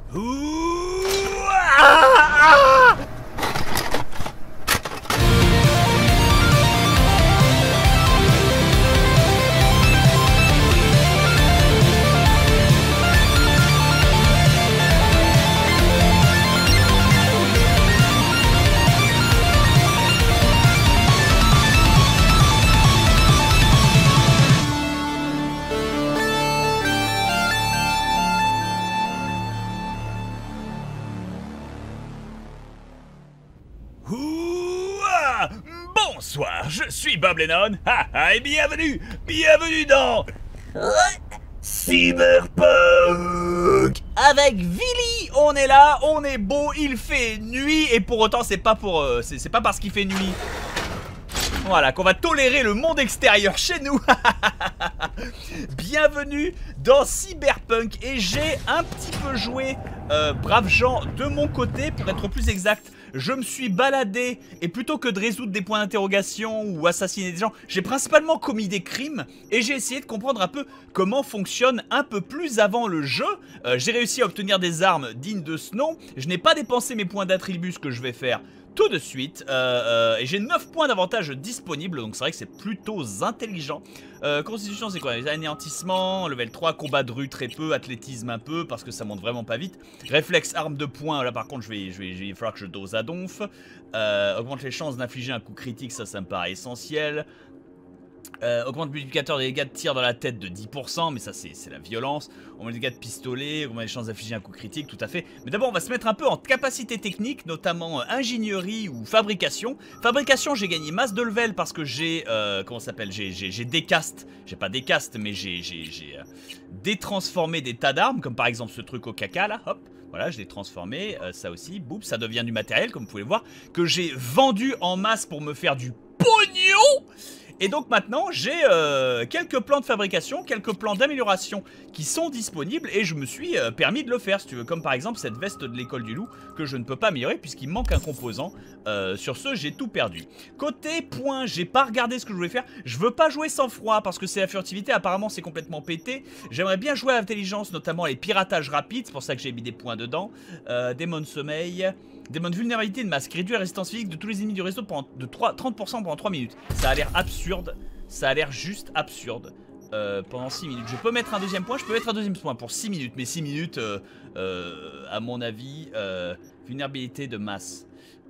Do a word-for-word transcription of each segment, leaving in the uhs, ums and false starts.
Ouh, ah, ah. Ouah, bonsoir, je suis Bob Lennon, ah, ah, et bienvenue, bienvenue dans Cyberpunk. Avec Vili, on est là, on est beau, il fait nuit, et pour autant c'est pas pour, euh, c'est pas parce qu'il fait nuit, voilà, qu'on va tolérer le monde extérieur chez nous. Bienvenue dans Cyberpunk, et j'ai un petit peu joué, euh, braves gens, de mon côté, pour être plus exact. Je me suis baladé, et plutôt que de résoudre des points d'interrogation ou assassiner des gens, j'ai principalement commis des crimes, et j'ai essayé de comprendre un peu comment fonctionne un peu plus avant le jeu. Euh, j'ai réussi à obtenir des armes dignes de ce nom, je n'ai pas dépensé mes points d'attribut, ce que je vais faire tout de suite, euh, euh, et j'ai neuf points d'avantage disponibles, donc c'est vrai que c'est plutôt intelligent. euh, Constitution c'est quoi? Les anéantissements, level trois, combat de rue très peu, athlétisme un peu, parce que ça monte vraiment pas vite. Réflexe, arme de poing, là par contre je vais, je vais, je vais, il va falloir que je dose à donf. euh, Augmente les chances d'infliger un coup critique, ça ça me paraît essentiel. Euh, augmente le multiplicateur des dégâts de tir dans la tête de dix pour cent, mais ça c'est la violence. Augmente les dégâts de pistolet, augmente les chances d'infliger un coup critique, tout à fait. Mais d'abord on va se mettre un peu en capacité technique, notamment euh, ingénierie ou fabrication. Fabrication, j'ai gagné masse de level parce que j'ai, euh, comment ça s'appelle, j'ai décast, j'ai pas décast, mais j'ai euh, détransformé des tas d'armes, comme par exemple ce truc au caca là, hop. Voilà, je l'ai transformé, euh, ça aussi, boum, ça devient du matériel, comme vous pouvez le voir, que j'ai vendu en masse pour me faire du pognon. Et donc maintenant j'ai euh, quelques plans de fabrication, quelques plans d'amélioration qui sont disponibles, et je me suis euh, permis de le faire si tu veux, comme par exemple cette veste de l'école du loup que je ne peux pas améliorer puisqu'il manque un composant. euh, Sur ce j'ai tout perdu. Côté points, j'ai pas regardé ce que je voulais faire. Je veux pas jouer sans froid parce que c'est la furtivité, apparemment c'est complètement pété. J'aimerais bien jouer à l'intelligence, notamment les piratages rapides, c'est pour ça que j'ai mis des points dedans. euh, Démon de sommeil, démon de vulnérabilité de masque, réduit la résistance physique de tous les ennemis du réseau pendant de trente pour cent pendant trois minutes. Ça a l'air absurde, ça a l'air juste absurde. euh, Pendant six minutes, je peux mettre un deuxième point, je peux mettre un deuxième point pour six minutes. Mais six minutes, euh, euh, à mon avis, euh, vulnérabilité de masse,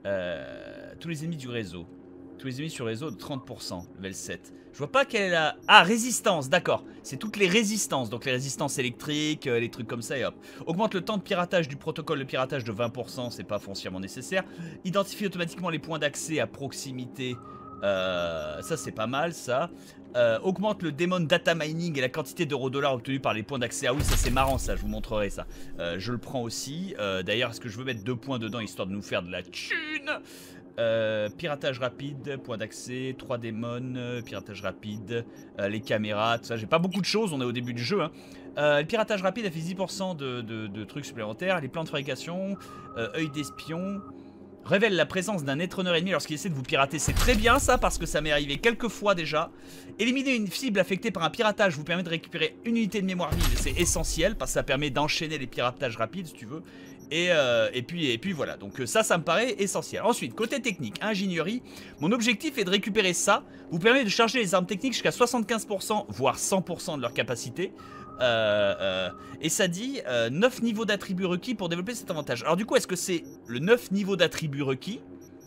euh, tous les ennemis du réseau, tous les ennemis sur le réseau de trente pour cent, level sept. Je vois pas quelle est la... Ah, résistance, d'accord. C'est toutes les résistances, donc les résistances électriques, euh, les trucs comme ça et hop. Augmente le temps de piratage du protocole de piratage de vingt pour cent, c'est pas foncièrement nécessaire. Identifie automatiquement les points d'accès à proximité, euh, ça c'est pas mal ça. Euh, augmente le démon data mining et la quantité d'euros-dollars obtenus par les points d'accès. Ah oui, ça c'est marrant ça, je vous montrerai ça. Euh, je le prends aussi. Euh, D'ailleurs, est-ce que je veux mettre deux points dedans histoire de nous faire de la thune? Euh, piratage rapide, point d'accès, trois démons, euh, piratage rapide, euh, les caméras, tout ça. J'ai pas beaucoup de choses, on est au début du jeu. Hein. Euh, le piratage rapide a fait dix pour cent de, de, de trucs supplémentaires. Les plans de fabrication, euh, œil d'espion, révèle la présence d'un étronneur ennemi lorsqu'il essaie de vous pirater. C'est très bien ça parce que ça m'est arrivé quelques fois déjà. Éliminer une cible affectée par un piratage vous permet de récupérer une unité de mémoire vive. C'est essentiel parce que ça permet d'enchaîner les piratages rapides si tu veux. Et, euh, et, puis, et puis voilà, donc ça, ça me paraît essentiel. Ensuite, côté technique, ingénierie, mon objectif est de récupérer ça. Vous permet de charger les armes techniques jusqu'à soixante-quinze pour cent, voire cent pour cent de leur capacité. Euh, euh, et ça dit euh, neuf niveaux d'attributs requis pour développer cet avantage. Alors du coup, est-ce que c'est le neuf niveaux d'attributs requis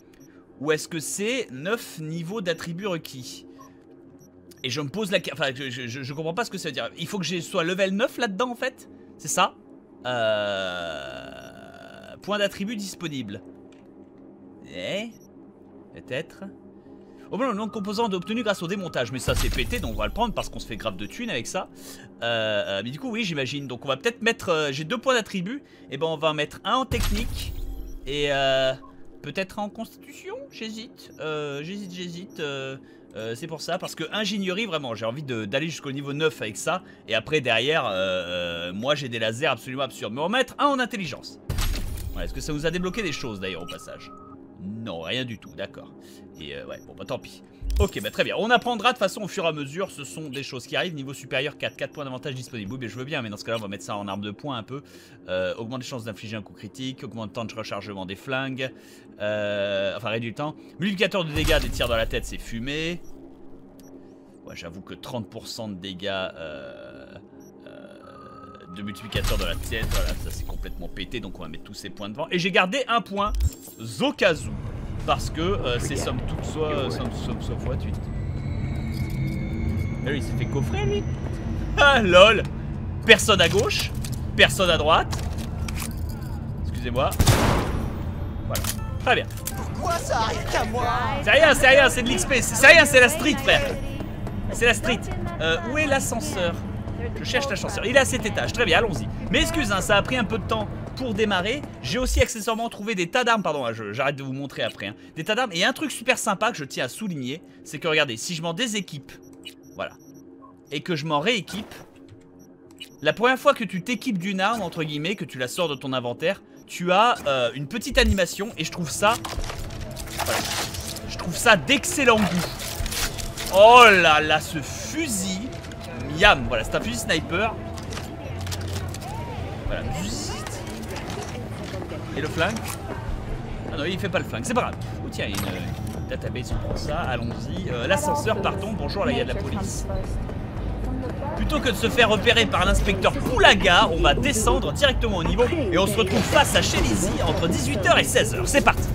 ou est-ce que c'est neuf niveaux d'attributs requis? Et je me pose la question, enfin je, je, je comprends pas ce que ça veut dire. Il faut que je sois level neuf là-dedans en fait? C'est ça? Euh... Point d'attribut disponible. Eh, peut-être. Oh bon, le nom de composant obtenu grâce au démontage. Mais ça c'est pété, donc on va le prendre parce qu'on se fait grave de thunes avec ça. euh, euh, Mais du coup oui j'imagine. Donc on va peut-être mettre, euh, j'ai deux points d'attribut. Et ben on va en mettre un en technique. Et euh, peut-être en constitution. J'hésite, euh, j'hésite, j'hésite euh, euh, c'est pour ça, parce que ingénierie vraiment j'ai envie d'aller jusqu'au niveau neuf avec ça. Et après derrière, euh, euh, moi j'ai des lasers absolument absurdes. Mais on va mettre un en intelligence. Ouais, est-ce que ça vous a débloqué des choses d'ailleurs au passage? Non, rien du tout, d'accord. Et euh, ouais, bon bah tant pis. Ok, bah très bien. On apprendra de façon au fur et à mesure. Ce sont des choses qui arrivent. Niveau supérieur, quatre, quatre points d'avantage disponibles. Oui, mais je veux bien, mais dans ce cas-là, on va mettre ça en arme de poing un peu. Euh, augmente les chances d'infliger un coup critique. Augmente le temps de rechargement des flingues. Euh, enfin, réduit le temps. Multiplicateur de dégâts des tirs dans la tête, c'est fumé. Ouais, j'avoue que trente pour cent de dégâts euh, euh, de multiplicateur de la tête, voilà, ça c'est complètement pété. Donc on va mettre tous ces points devant. Et j'ai gardé un point, Zokazu. Parce que euh, c'est somme toute soit, somme, somme, somme fois huit. Ah, lui, il s'est fait coffrer, lui. Ah, lol. Personne à gauche. Personne à droite. Excusez-moi. Voilà. Très bien. Pourquoi ça arrive qu'à moi? C'est rien, c'est rien, c'est de l'X P. C'est rien, c'est la street, frère. C'est la street. Euh, où est l'ascenseur? Je cherche l'ascenseur. Il est à cet étage. Très bien, allons-y. Mais excuse, hein, ça a pris un peu de temps pour démarrer. J'ai aussi accessoirement trouvé des tas d'armes. Pardon, j'arrête de vous montrer après. Hein. Des tas d'armes. Et un truc super sympa que je tiens à souligner, c'est que regardez, si je m'en déséquipe, voilà, et que je m'en rééquipe, la première fois que tu t'équipes d'une arme, entre guillemets, que tu la sors de ton inventaire, tu as euh, une petite animation. Et je trouve ça, voilà, je trouve ça d'excellent goût. Oh là là, ce fusil. Miam, voilà, c'est un fusil sniper. Voilà. Et le flingue? Ah non, il fait pas le flingue, c'est pas grave. Oh tiens, il y a une, une database, on prend ça, allons-y. Euh, L'ascenseur, partons, bonjour, là il y a de la police. Plutôt que de se faire repérer par l'inspecteur Poulaga, on va descendre directement au niveau et on se retrouve face à Chelizy entre dix-huit heures et seize heures. C'est parti.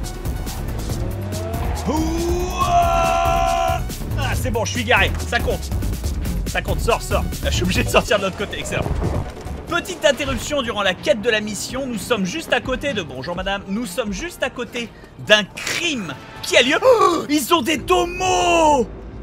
Ah, c'est bon, je suis garé, ça compte. Ça compte, sors, sors. Je suis obligé de sortir de l'autre côté, excellent. Petite interruption durant la quête de la mission. Nous sommes juste à côté de... Bonjour madame. Nous sommes juste à côté d'un crime qui a lieu. Oh, ils ont des tomos.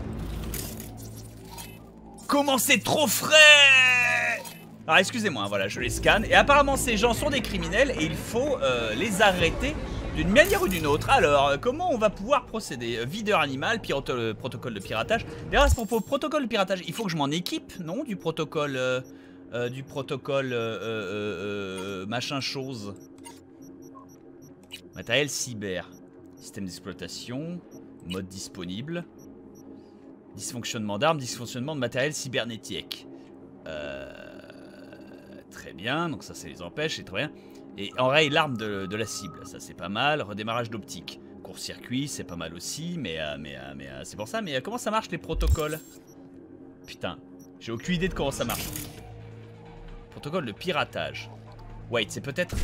Comment c'est trop frais. Alors excusez-moi, voilà, je les scanne. Et apparemment ces gens sont des criminels et il faut euh, les arrêter d'une manière ou d'une autre. Alors, euh, comment on va pouvoir procéder? Videur animal, euh, protocole de piratage. D'ailleurs, à ce propos, protocole de piratage, il faut que je m'en équipe, non? Du protocole... Euh, euh, du protocole... Euh, euh, euh, machin chose. Matériel cyber. Système d'exploitation. Mode disponible. Dysfonctionnement d'armes, dysfonctionnement de matériel cybernétique. Euh, très bien, donc ça, ça les empêche, c'est très bien. Et enraye l'arme de, de la cible, ça c'est pas mal. Redémarrage d'optique, court-circuit, c'est pas mal aussi. Mais, euh, mais, euh, mais euh, c'est pour ça. Mais euh, comment ça marche les protocoles? Putain, j'ai aucune idée de comment ça marche. Protocole de piratage. Wait, c'est peut-être...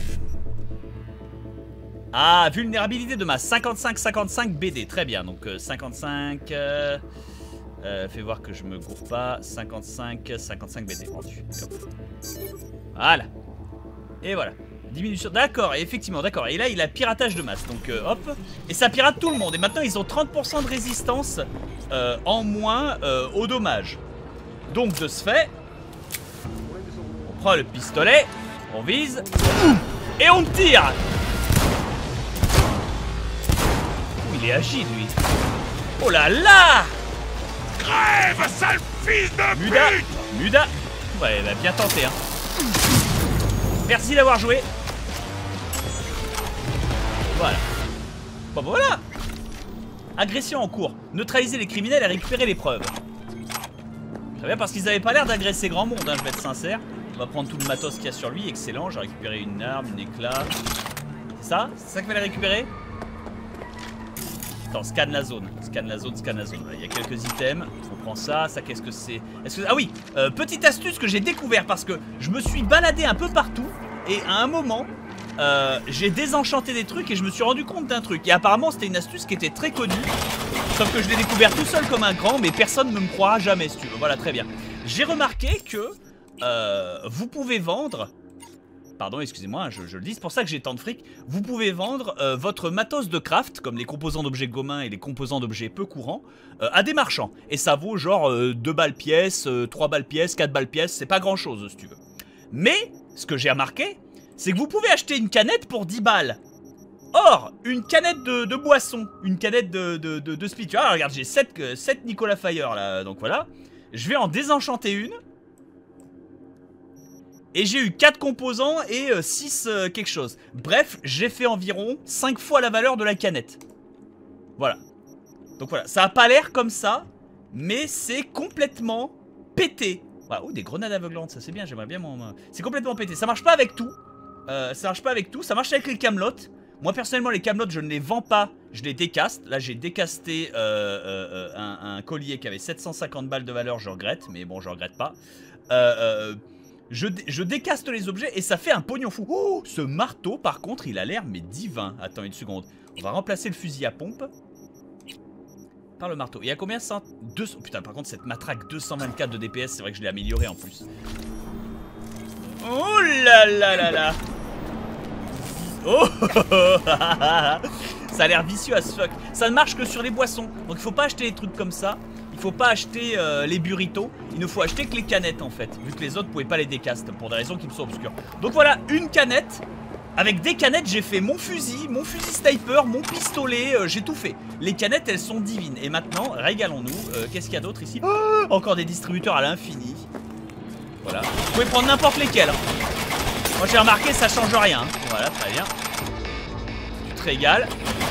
Ah, vulnérabilité de masse, cinquante-cinq cinquante-cinq B D, très bien. Donc euh, cinquante-cinq... Euh, euh, fais voir que je me gourre pas. cinquante-cinq cinquante-cinq B D, vendu. Voilà. Et voilà. Diminution, d'accord, et effectivement, d'accord. Et là, il a piratage de masse, donc euh, hop. Et ça pirate tout le monde. Et maintenant, ils ont trente pour cent de résistance euh, en moins euh, au dommage. Donc, de ce fait, on prend le pistolet, on vise, et on tire. Oh, il est agile, lui. Oh là là. Crève, sale fils de pute. Muda, Muda. Ouais, il a bien tenté, hein. Merci d'avoir joué. Voilà. Bon, voilà. Agression en cours. Neutraliser les criminels et récupérer les preuves. Très bien, parce qu'ils avaient pas l'air d'agresser grand monde, hein, je vais être sincère. On va prendre tout le matos qu'il y a sur lui. Excellent, j'ai récupéré une arme, une éclat. C'est ça? C'est ça qu'il fallait récupérer? Attends, scanne la zone. Scanne la zone, scanne la zone. Il y a quelques items. On prend ça. Ça, qu'est-ce que c'est? Est-ce que... Ah oui, euh, petite astuce que j'ai découvert parce que je me suis baladé un peu partout. Et à un moment, euh, j'ai désenchanté des trucs et je me suis rendu compte d'un truc. Et apparemment, c'était une astuce qui était très connue. Sauf que je l'ai découvert tout seul comme un grand, mais personne ne me croira jamais, si tu veux. Voilà, très bien. J'ai remarqué que euh, vous pouvez vendre... Pardon, excusez-moi, je, je le dis, c'est pour ça que j'ai tant de fric. Vous pouvez vendre euh, votre matos de craft, comme les composants d'objets communs et les composants d'objets peu courants, euh, à des marchands. Et ça vaut genre euh, deux balles pièce, euh, trois balles pièce, quatre balles pièce, c'est pas grand-chose, si tu veux. Mais, ce que j'ai remarqué, c'est que vous pouvez acheter une canette pour dix balles. Or, une canette de, de boisson, une canette de, de, de, de split. Ah, regarde, j'ai sept, euh, sept Nicolas Fire, là, donc voilà. Je vais en désenchanter une. Et j'ai eu quatre composants et euh, six euh, quelque chose. Bref, j'ai fait environ cinq fois la valeur de la canette. Voilà. Donc voilà, ça a pas l'air comme ça, mais c'est complètement pété. Voilà. Oh, des grenades aveuglantes, ça c'est bien, j'aimerais bien m'en... C'est complètement pété, ça marche pas avec tout. Euh, ça marche pas avec tout, ça marche avec les camelotes. Moi personnellement les camelotes je ne les vends pas, je les décaste. Là j'ai décasté euh, euh, un, un collier qui avait sept cent cinquante balles de valeur, je regrette, mais bon je regrette pas. Euh, euh, je, je décaste les objets et ça fait un pognon fou. Oh, ce marteau par contre il a l'air mais divin. Attends une seconde, on va remplacer le fusil à pompe par le marteau. Il y a combien cent... deux cents... Putain par contre cette matraque deux cent vingt-quatre de D P S, c'est vrai que je l'ai amélioré en plus. Oh là là là là. Oh, ça a l'air vicieux as fuck. Ça ne marche que sur les boissons. Donc il faut pas acheter les trucs comme ça. Il faut pas acheter euh, les burritos. Il ne faut acheter que les canettes en fait. Vu que les autres pouvaient pas les décaster pour des raisons qui me sont obscures. Donc voilà, une canette. Avec des canettes j'ai fait mon fusil, mon fusil sniper, mon pistolet, euh, j'ai tout fait. Les canettes elles sont divines. Et maintenant, régalons-nous. euh, Qu'est-ce qu'il y a d'autre ici? Oh, encore des distributeurs à l'infini. Voilà. Vous pouvez prendre n'importe lesquels hein. Moi j'ai remarqué ça change rien. Voilà, très bien. Tu te régales.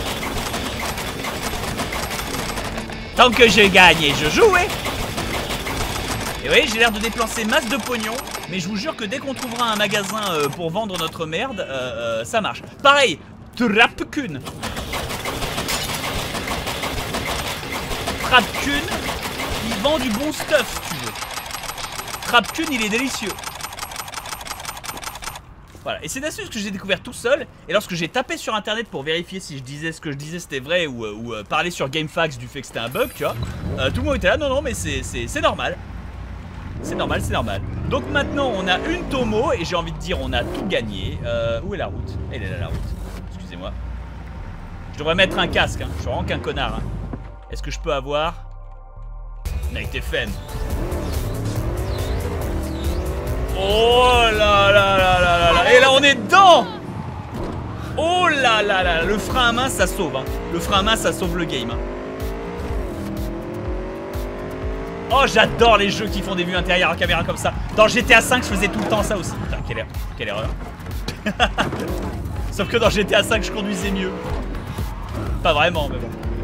Tant que je gagne et je joue, hein. Et oui, j'ai l'air de dépenser masse de pognon. Mais je vous jure que dès qu'on trouvera un magasin euh, pour vendre notre merde, euh, euh, ça marche. Pareil, Trapkun. Trapkun, il vend du bon stuff, tu veux. Trapkun, il est délicieux. Voilà, et c'est une astuce que j'ai découvert tout seul. Et lorsque j'ai tapé sur internet pour vérifier si je disais ce que je disais c'était vrai ou, ou euh, parler sur GameFAQs du fait que c'était un bug, tu vois, euh, tout le monde était là, non non mais c'est normal. C'est normal, c'est normal. Donc maintenant on a une Tomo et j'ai envie de dire on a tout gagné. euh, Où est la route? Elle est là la route, excusez-moi. Je devrais mettre un casque, hein. Je suis vraiment qu'un connard hein. Est-ce que je peux avoir Night F M? Oh là là là là là là. Et là on est dedans. Oh là là là. Le frein à main ça sauve hein. Le frein à main ça sauve le game hein. Oh j'adore les jeux qui font des vues intérieures en caméra comme ça. Dans G T A cinq je faisais tout le temps ça aussi. Putain quelle, er quelle erreur. Sauf que dans G T A cinq je conduisais mieux. Pas vraiment mais bon.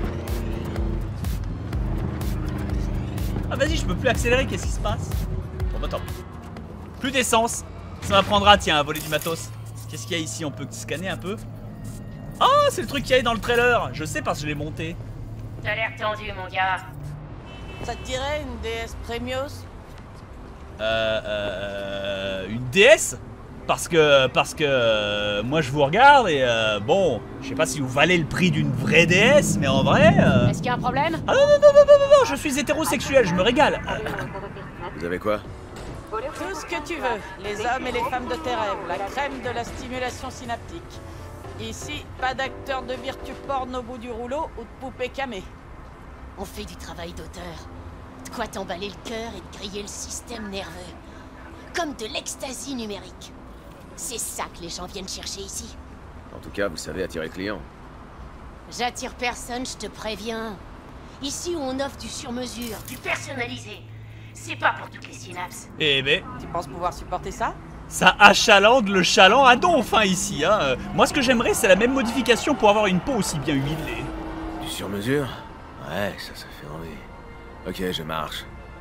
Ah vas-y je peux plus accélérer, qu'est-ce qui se passe? Bon bah tant pis. Plus d'essence, ça m'apprendra tiens à voler du matos. Qu'est-ce qu'il y a ici? On peut scanner un peu. Oh c'est le truc qu'il y avait dans le trailer. Je sais parce que je l'ai monté. T'as l'air tendu mon gars. Ça te dirait une déesse Premios? Euh, euh... Une déesse? Parce que... Parce que... Euh, moi je vous regarde et euh, bon... Je sais pas si vous valez le prix d'une vraie déesse, mais en vrai... Euh... Est-ce qu'il y a un problème? Ah non non non non non non non, je suis hétérosexuel, je me régale. Vous avez quoi? Tout ce que tu veux, les hommes et les femmes de tes rêves, la crème de la stimulation synaptique. Ici, pas d'acteur de virtu porn au bout du rouleau ou de poupée camée. On fait du travail d'auteur. De quoi t'emballer le cœur et de griller le système nerveux. Comme de l'ecstasy numérique. C'est ça que les gens viennent chercher ici. En tout cas, vous savez attirer client. J'attire personne, je te préviens. Ici où on offre du sur-mesure, du personnalisé. C'est pas pour toutes les synapses. Eh ben... Tu penses pouvoir supporter ça? Ça achalande le chaland à donf hein, ici hein. Euh, Moi ce que j'aimerais c'est la même modification pour avoir une peau aussi bien huilée. Du sur-mesure? Ouais, ça, ça fait envie. Ok, je marche.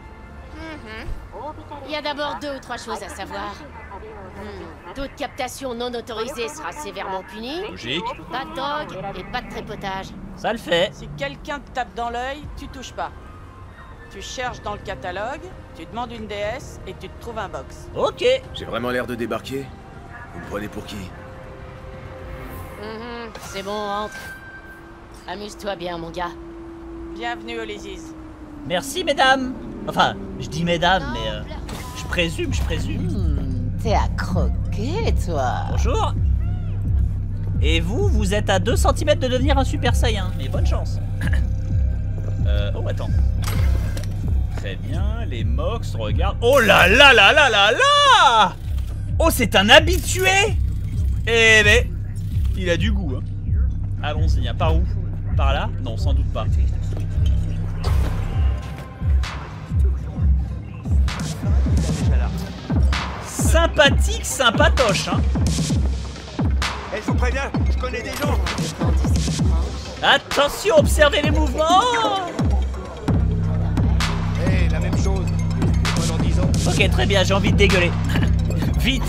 Il y a d'abord deux ou trois choses à savoir. Hmm. Toute captation non autorisée sera sévèrement punie. Logique. Pas de drogue et pas de tripotage. Ça le fait. Si quelqu'un te tape dans l'œil, tu touches pas. Tu cherches dans le catalogue, tu demandes une déesse et tu te trouves un box. Ok. J'ai vraiment l'air de débarquer? Vous me prenez pour qui? Mhm. C'est bon, entre. Amuse-toi bien, mon gars. Bienvenue Olysis. Merci mesdames. Enfin, je dis mesdames mais euh, je présume, je présume. Mmh, T'es à croquer, toi. Bonjour. Et vous, vous êtes à deux centimètres de devenir un super saiyan. Mais bonne chance. euh, oh attends. Très bien, les mox, regarde. Oh là là là là là là. Oh c'est un habitué. Eh ben, il a du goût hein. Allons-y, hein. Par où? Par là? Non, sans doute pas. Sympathique, sympatoche hein. Eh, je vous préviens, je connais des gens. Attention, observez les mouvements. Hé, hey, la même chose. Pendant dix ans. Ok, très bien, j'ai envie de dégueuler. Vite.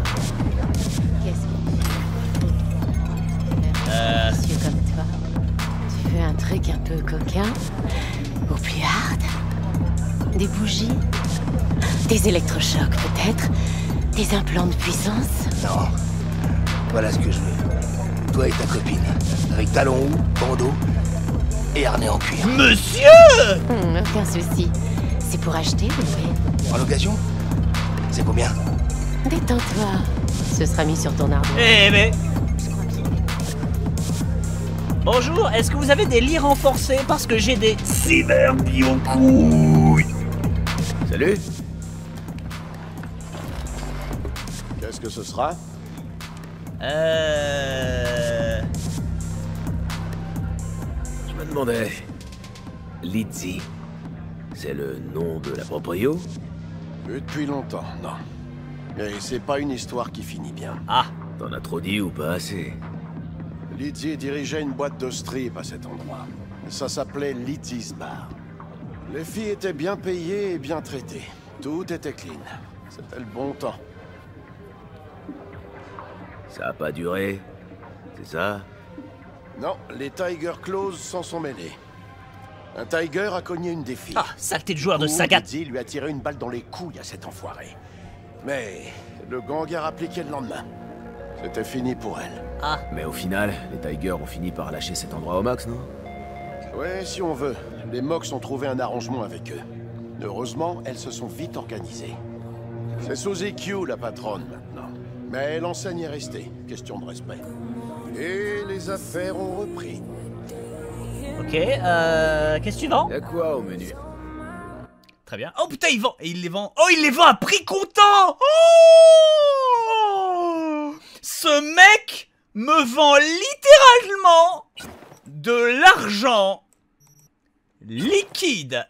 Euh... Monsieur comme toi, tu veux un truc un peu coquin ou plus hard? Des bougies? Des électrochocs peut-être? Des implants de puissance? Non. Voilà ce que je veux. Toi et ta copine. Avec talons hauts, bandeau et harnais en cuir. Monsieur! Hum, aucun souci. C'est pour acheter ou louer? En location? C'est combien? Détends-toi. Ce sera mis sur ton ardoise. Eh mais... Bonjour, est-ce que vous avez des lits renforcés? Parce que j'ai des cyberbio-couilles. Salut. Qu'est-ce que ce sera? Euh... Je me demandais... Lizzie, c'est le nom de la proprio? Depuis longtemps, non. Et c'est pas une histoire qui finit bien. Ah. T'en as trop dit ou pas assez? Lizzie dirigeait une boîte de strip à cet endroit. Ça s'appelait Lizzie's Bar. Les filles étaient bien payées et bien traitées. Tout était clean. C'était le bon temps. Ça a pas duré, c'est ça? Non, les Tiger Claws s'en sont mêlés. Un Tiger a cogné une des filles. Ah, saleté de joueur de Ou Sagat. Lizzie lui a tiré une balle dans les couilles à cet enfoiré. Mais le gang a rappliqué le lendemain. C'était fini pour elle. Ah. Mais au final, les Tigers ont fini par lâcher cet endroit au max, non? Ouais, si on veut. Les Mox ont trouvé un arrangement avec eux. Heureusement, elles se sont vite organisées. C'est Suzy Q, la patronne, maintenant. Mais l'enseigne est restée. Question de respect. Et les affaires ont repris. Ok, euh... Qu'est-ce que tu vends? Y'a quoi au menu? Très bien. Oh putain, il vend. Et il les vend. Oh, il les vend à prix comptant. Oh, ce mec me vend littéralement de l'argent liquide.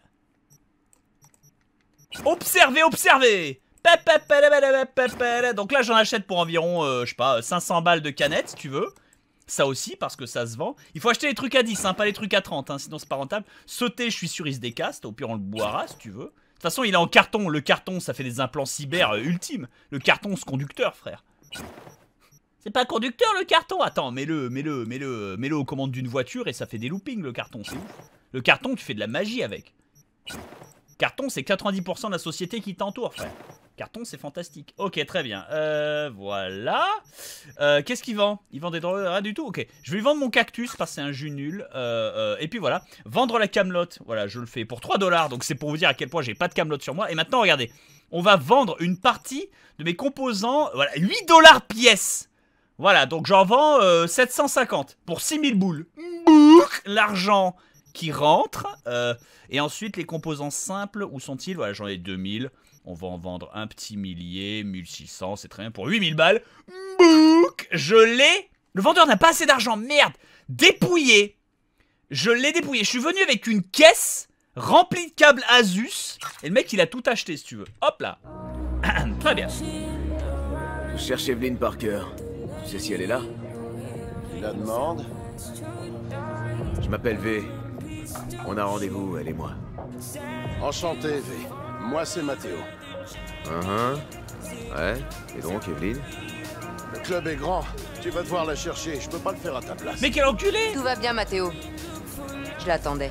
Observez, observez. Donc là, j'en achète pour environ, euh, je sais pas, cinq cents balles de canettes, si tu veux. Ça aussi, parce que ça se vend. Il faut acheter les trucs à dix, hein, pas les trucs à trente, hein, sinon c'est pas rentable. Sauter, je suis sûr, il se décaste. Au pire, on le boira, si tu veux. De toute façon, il est en carton. Le carton, ça fait des implants cyber euh, ultimes. Le carton, c'est conducteur, frère. C'est pas conducteur, le carton? Attends, mets-le, mets-le, mets-le, mets-le aux commandes d'une voiture et ça fait des loopings, le carton, c'est ouf. Le carton, tu fais de la magie avec. Carton, c'est quatre-vingt-dix pour cent de la société qui t'entoure, frère. Carton, c'est fantastique. Ok, très bien. Euh, voilà. Euh, Qu'est-ce qu'il vend? Il vend des drogues? Rien du tout? Ok. Je vais lui vendre mon cactus parce que c'est un jus nul. Euh, euh, et puis voilà. Vendre la camelote. Voilà, je le fais pour trois dollars. Donc c'est pour vous dire à quel point j'ai pas de camelote sur moi. Et maintenant, regardez. On va vendre une partie de mes composants. Voilà, huit dollars pièce. Voilà, donc j'en vends euh, sept cent cinquante pour six mille boules. L'argent qui rentre. Euh, et ensuite, les composants simples, où sont-ils? Voilà, j'en ai deux mille. On va en vendre un petit millier, mille six cents, c'est très bien pour huit mille balles. Bouk, je l'ai. Le vendeur n'a pas assez d'argent, merde. Dépouillé. Je l'ai dépouillé. Je suis venu avec une caisse remplie de câbles Asus. Et le mec, il a tout acheté, si tu veux. Hop là. Très bien. Je cherche Evelyn Parker. Tu sais si elle est là? Tu la demandes? Je m'appelle V. On a rendez-vous, elle et moi. Enchanté, V. Moi, c'est Mathéo. Uh-huh. Ouais, et donc, Evelyn? Le club est grand. Tu vas devoir la chercher. Je peux pas le faire à ta place. Mais quel enculé! Tout va bien, Mathéo. Je l'attendais.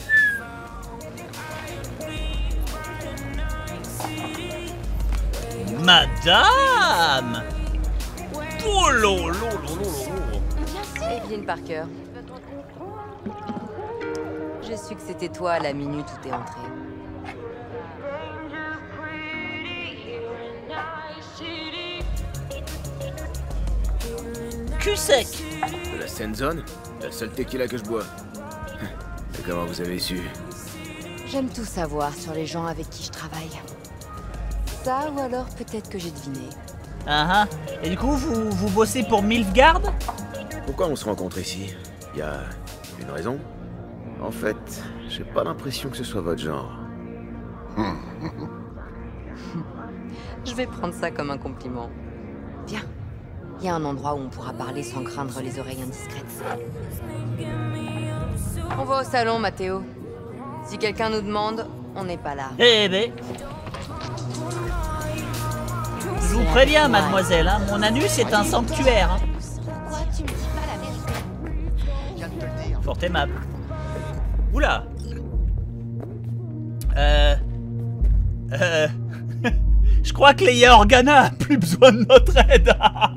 Madame! Oh lolo, lolo, lolo. Evelyn Parker. J'ai su que c'était toi à la minute où t'es entrée. Cul sec! De la Sand Zone? La seule tequila que je bois. Et comment vous avez su? J'aime tout savoir sur les gens avec qui je travaille. Ça, ou alors peut-être que j'ai deviné. Ah ah. Et du coup, vous, vous bossez pour Milfgard? Pourquoi on se rencontre ici? Y a une raison? En fait, j'ai pas l'impression que ce soit votre genre. Je vais prendre ça comme un compliment. Viens. Il y a un endroit où on pourra parler sans craindre les oreilles indiscrètes. On va au salon, Mathéo. Si quelqu'un nous demande, on n'est pas là. Eh ben... Je vous préviens, mademoiselle, hein, mon anus est un sanctuaire. Hein. Pourquoi tu me dis pas la vérité? Fort aimable. Oula. Euh... Euh... Je crois que Leia Organa a plus besoin de notre aide.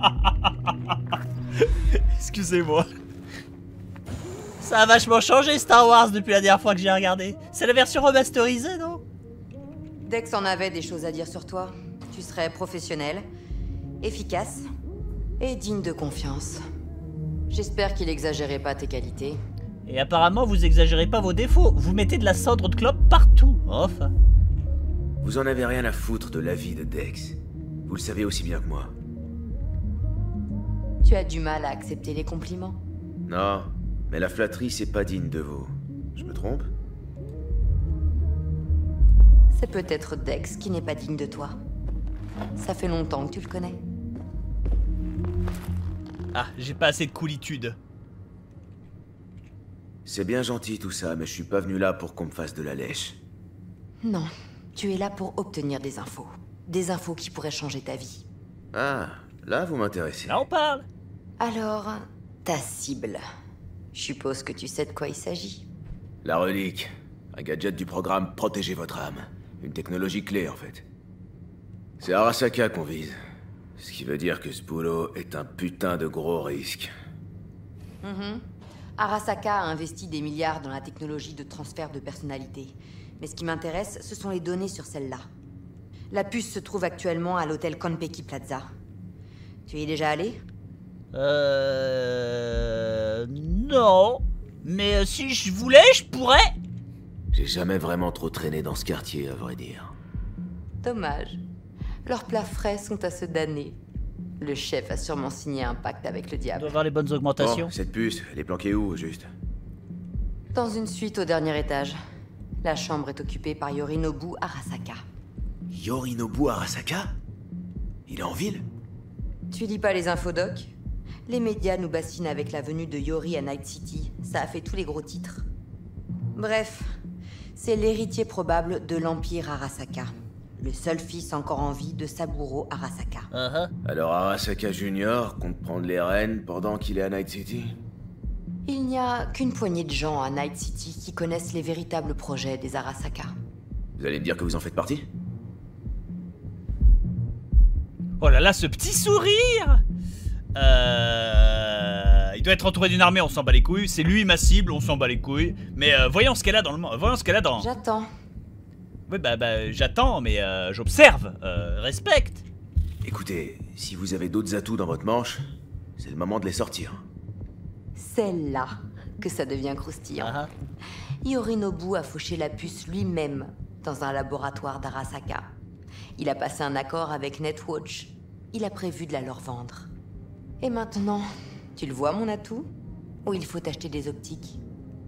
Excusez-moi. Ça a vachement changé Star Wars depuis la dernière fois que j'ai regardé. C'est la version remasterisée, non? Dex en avait des choses à dire sur toi. Tu serais professionnel, efficace et digne de confiance. J'espère qu'il exagérait pas tes qualités. Et apparemment, vous exagérez pas vos défauts. Vous mettez de la cendre de clope partout. Enfin. Vous en avez rien à foutre de l'avis de Dex. Vous le savez aussi bien que moi. Tu as du mal à accepter les compliments. Non, mais la flatterie, c'est pas digne de vous. Je me trompe? C'est peut-être Dex qui n'est pas digne de toi. Ça fait longtemps que tu le connais. Ah, j'ai pas assez de coolitude. C'est bien gentil tout ça, mais je suis pas venu là pour qu'on me fasse de la lèche. Non, tu es là pour obtenir des infos. Des infos qui pourraient changer ta vie. Ah, là vous m'intéressez. Là on parle. Alors, ta cible. Je suppose que tu sais de quoi il s'agit. La relique. Un gadget du programme Protégez votre âme. Une technologie clé en fait. C'est Arasaka qu'on vise. Ce qui veut dire que ce boulot est un putain de gros risque. Mm-hmm. Arasaka a investi des milliards dans la technologie de transfert de personnalité. Mais ce qui m'intéresse, ce sont les données sur celle-là. La puce se trouve actuellement à l'hôtel Konpeki Plaza. Tu y es déjà allé? Euh... Non. Mais si je voulais, je pourrais. J'ai jamais vraiment trop traîné dans ce quartier, à vrai dire. Dommage. Leurs plats frais sont à se damner. Le chef a sûrement signé un pacte avec le On diable. doit avoir les bonnes augmentations. Oh, cette puce, elle est planquée où, juste? Dans une suite au dernier étage. La chambre est occupée par Yorinobu Arasaka. Yorinobu Arasaka? Il est en ville? Tu lis pas les infodocs? Les médias nous bassinent avec la venue de Yori à Night City. Ça a fait tous les gros titres. Bref, c'est l'héritier probable de l'Empire Arasaka. Le seul fils encore en vie de Saburo Arasaka. Uh-huh. Alors Arasaka Junior compte prendre les rênes pendant qu'il est à Night City? Il n'y a qu'une poignée de gens à Night City qui connaissent les véritables projets des Arasaka. Vous allez me dire que vous en faites partie? Oh là là, ce petit sourire. Euh... Il doit être entouré d'une armée, on s'en bat les couilles. C'est lui ma cible, on s'en bat les couilles. Mais euh, voyons ce qu'elle a dans le monde. Voyons ce qu'elle a dans... J'attends. Oui, bah, bah j'attends, mais euh, j'observe. Euh, respecte. Écoutez, si vous avez d'autres atouts dans votre manche, c'est le moment de les sortir. C'est là que ça devient croustillant. Uh-huh. Yorinobu a fauché la puce lui-même dans un laboratoire d'Arasaka. Il a passé un accord avec Netwatch. Il a prévu de la leur vendre. Et maintenant, tu le vois mon atout? Ou il faut acheter des optiques?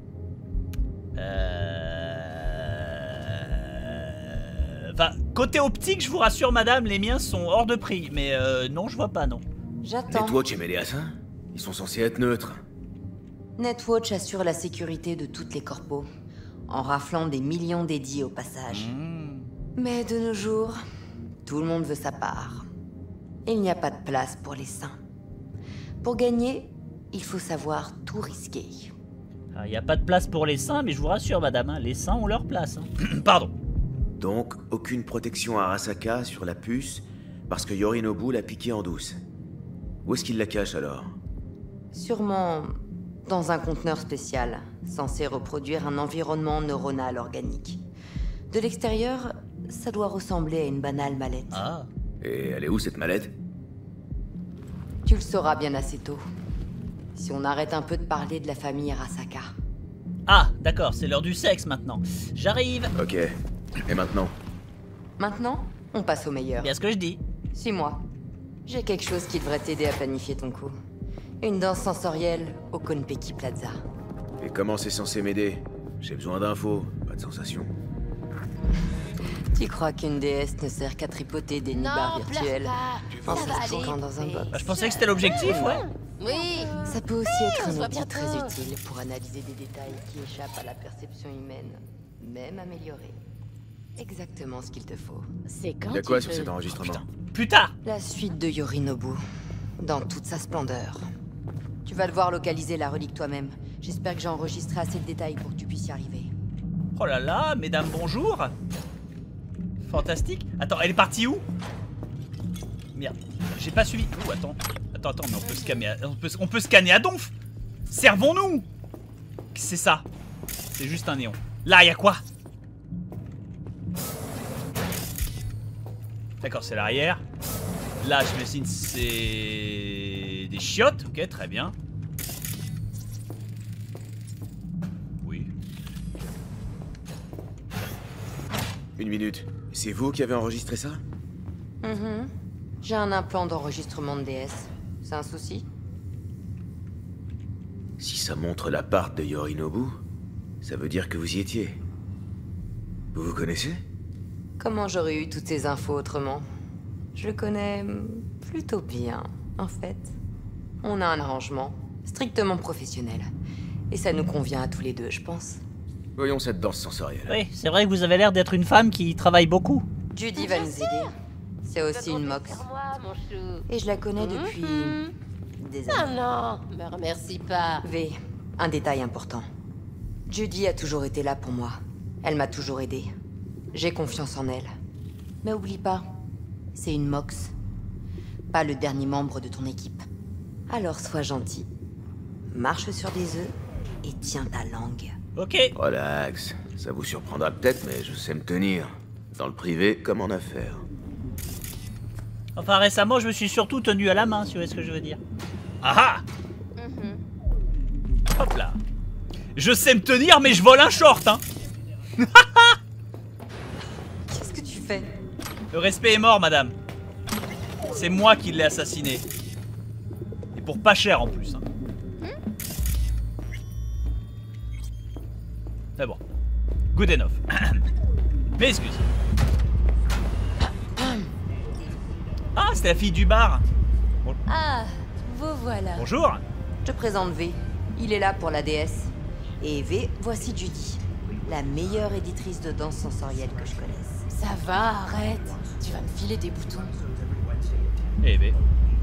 Euh... Enfin, côté optique, je vous rassure madame, les miens sont hors de prix. Mais euh, non, je vois pas, non. J'attends. Netwatch et Méléassin? Ils sont censés être neutres. Netwatch assure la sécurité de toutes les corpos, en raflant des millions dédiés au passage. Mmh. Mais de nos jours, tout le monde veut sa part. Il n'y a pas de place pour les saints. Pour gagner, il faut savoir tout risquer. Il n'y a pas de place pour les saints, mais je vous rassure madame, hein, les saints ont leur place. Hein. Pardon. Donc, aucune protection à Arasaka sur la puce, parce que Yorinobu l'a piqué en douce. Où est-ce qu'il la cache alors? Sûrement dans un conteneur spécial, censé reproduire un environnement neuronal organique. De l'extérieur, ça doit ressembler à une banale mallette. Ah. Et elle est où cette mallette? Tu le sauras bien assez tôt. Si on arrête un peu de parler de la famille Arasaka. Ah, d'accord, c'est l'heure du sexe maintenant. J'arrive. Ok. Et maintenant? Maintenant, on passe au meilleur. Bien ce que je dis. Suis-moi. J'ai quelque chose qui devrait t'aider à planifier ton coup. Une danse sensorielle au Konpeki Plaza. Et comment c'est censé m'aider? J'ai besoin d'infos, pas de sensations. Tu crois qu'une déesse ne sert qu'à tripoter des nibards virtuels en se stockant dans un box? Bah, je pensais que c'était l'objectif, ouais. Oui, Ça peut aussi être on un se voit outil très bientôt. utile pour analyser des détails qui échappent à la perception humaine, même améliorée. Exactement ce qu'il te faut. C'est quand Y'a tu quoi sur veux. cet enregistrement? Putain. La suite de Yorinobu, dans toute sa splendeur. Tu vas devoir localiser la relique toi-même. J'espère que j'ai enregistré assez de détails pour que tu puisses y arriver. Oh là là, mesdames, bonjour. Fantastique. Attends, elle est partie où? Merde, j'ai pas suivi. Oh, attends. Attends, attends, mais on peut scanner à, on peut, on peut scanner à donf. Servons-nous. C'est ça. C'est juste un néon. Là, il y a quoi? D'accord, c'est l'arrière. Là, je m'imagine c'est des chiottes. Ok, très bien. Oui. Une minute. C'est vous qui avez enregistré ça? Mhm. J'ai un implant d'enregistrement de D S. C'est un souci? Si ça montre l'appart de Yorinobu, ça veut dire que vous y étiez. Vous vous connaissez? Comment j'aurais eu toutes ces infos autrement? Je le connais plutôt bien, en fait. On a un arrangement strictement professionnel. Et ça nous convient à tous les deux, je pense. Voyons cette danse sensorielle. Oui, c'est vrai que vous avez l'air d'être une femme qui travaille beaucoup. Judy va nous aider. C'est aussi une mox. Sur moi, mon chou. Et je la connais depuis Mhm. des Ah années. non, me remercie pas. V, un détail important. Judy a toujours été là pour moi. Elle m'a toujours aidé. J'ai confiance en elle. Mais oublie pas, c'est une mox. Pas le dernier membre de ton équipe. Alors sois gentil. Marche sur des œufs et tiens ta langue. Ok. Relax. Ça vous surprendra peut-être, mais je sais me tenir. Dans le privé comme en affaires. Enfin, récemment, je me suis surtout tenu à la main, si vous voyez ce que je veux dire. Ah ah. Mhm. Hop là. Je sais me tenir, mais je vole un short, hein. Qu'est-ce que tu fais? Le respect est mort, madame. C'est moi qui l'ai assassiné. Et pour pas cher en plus. Hein. C'est bon. Good enough. Mais excuse. Ah, c'était la fille du bar. Bon- Ah, vous voilà. Bonjour. Je présente V. Il est là pour la D S. Et V, voici Judy. La meilleure éditrice de danse sensorielle que je connaisse. Ça va, arrête. Tu vas me filer des boutons. Eh ben.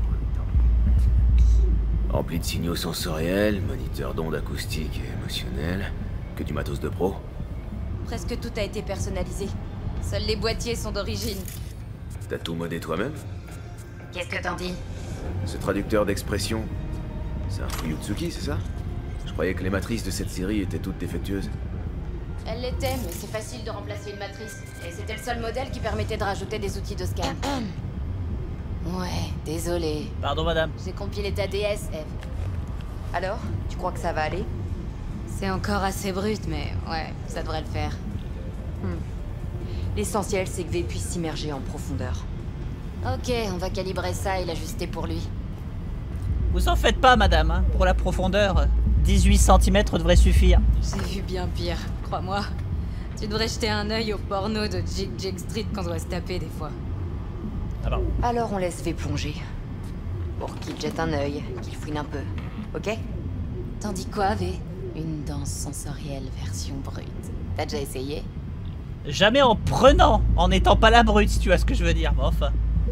Rempli de signaux sensoriels, moniteur d'ondes acoustiques et émotionnelles. Que du matos de pro. Presque tout a été personnalisé. Seuls les boîtiers sont d'origine. T'as tout modé toi-même? Qu'est-ce que t'en dis? Ce traducteur d'expression, c'est un Fuyutsuki, c'est ça? Je croyais que les matrices de cette série étaient toutes défectueuses. Elle l'était, mais c'est facile de remplacer une matrice. Et c'était le seul modèle qui permettait de rajouter des outils de scan. Ouais, désolé. Pardon, madame. J'ai compilé ta D S, Eve. Alors, tu crois que ça va aller? C'est encore assez brut, mais ouais, ça devrait le faire. L'essentiel, c'est que V puisse s'immerger en profondeur. Ok, on va calibrer ça et l'ajuster pour lui. Vous en faites pas, madame, hein. Pour la profondeur, dix-huit centimètres devrait suffire. J'ai vu bien pire, crois-moi. Tu devrais jeter un œil au porno de Jig Jig Street qu'on doit se taper des fois. Alors. Alors on laisse V plonger. Pour qu'il jette un œil, qu'il fouine un peu. Ok? T'en dis quoi, V? Une danse sensorielle version brute. T'as déjà essayé? Jamais en prenant, en n'étant pas la brute, si tu vois ce que je veux dire. Bon, enfin.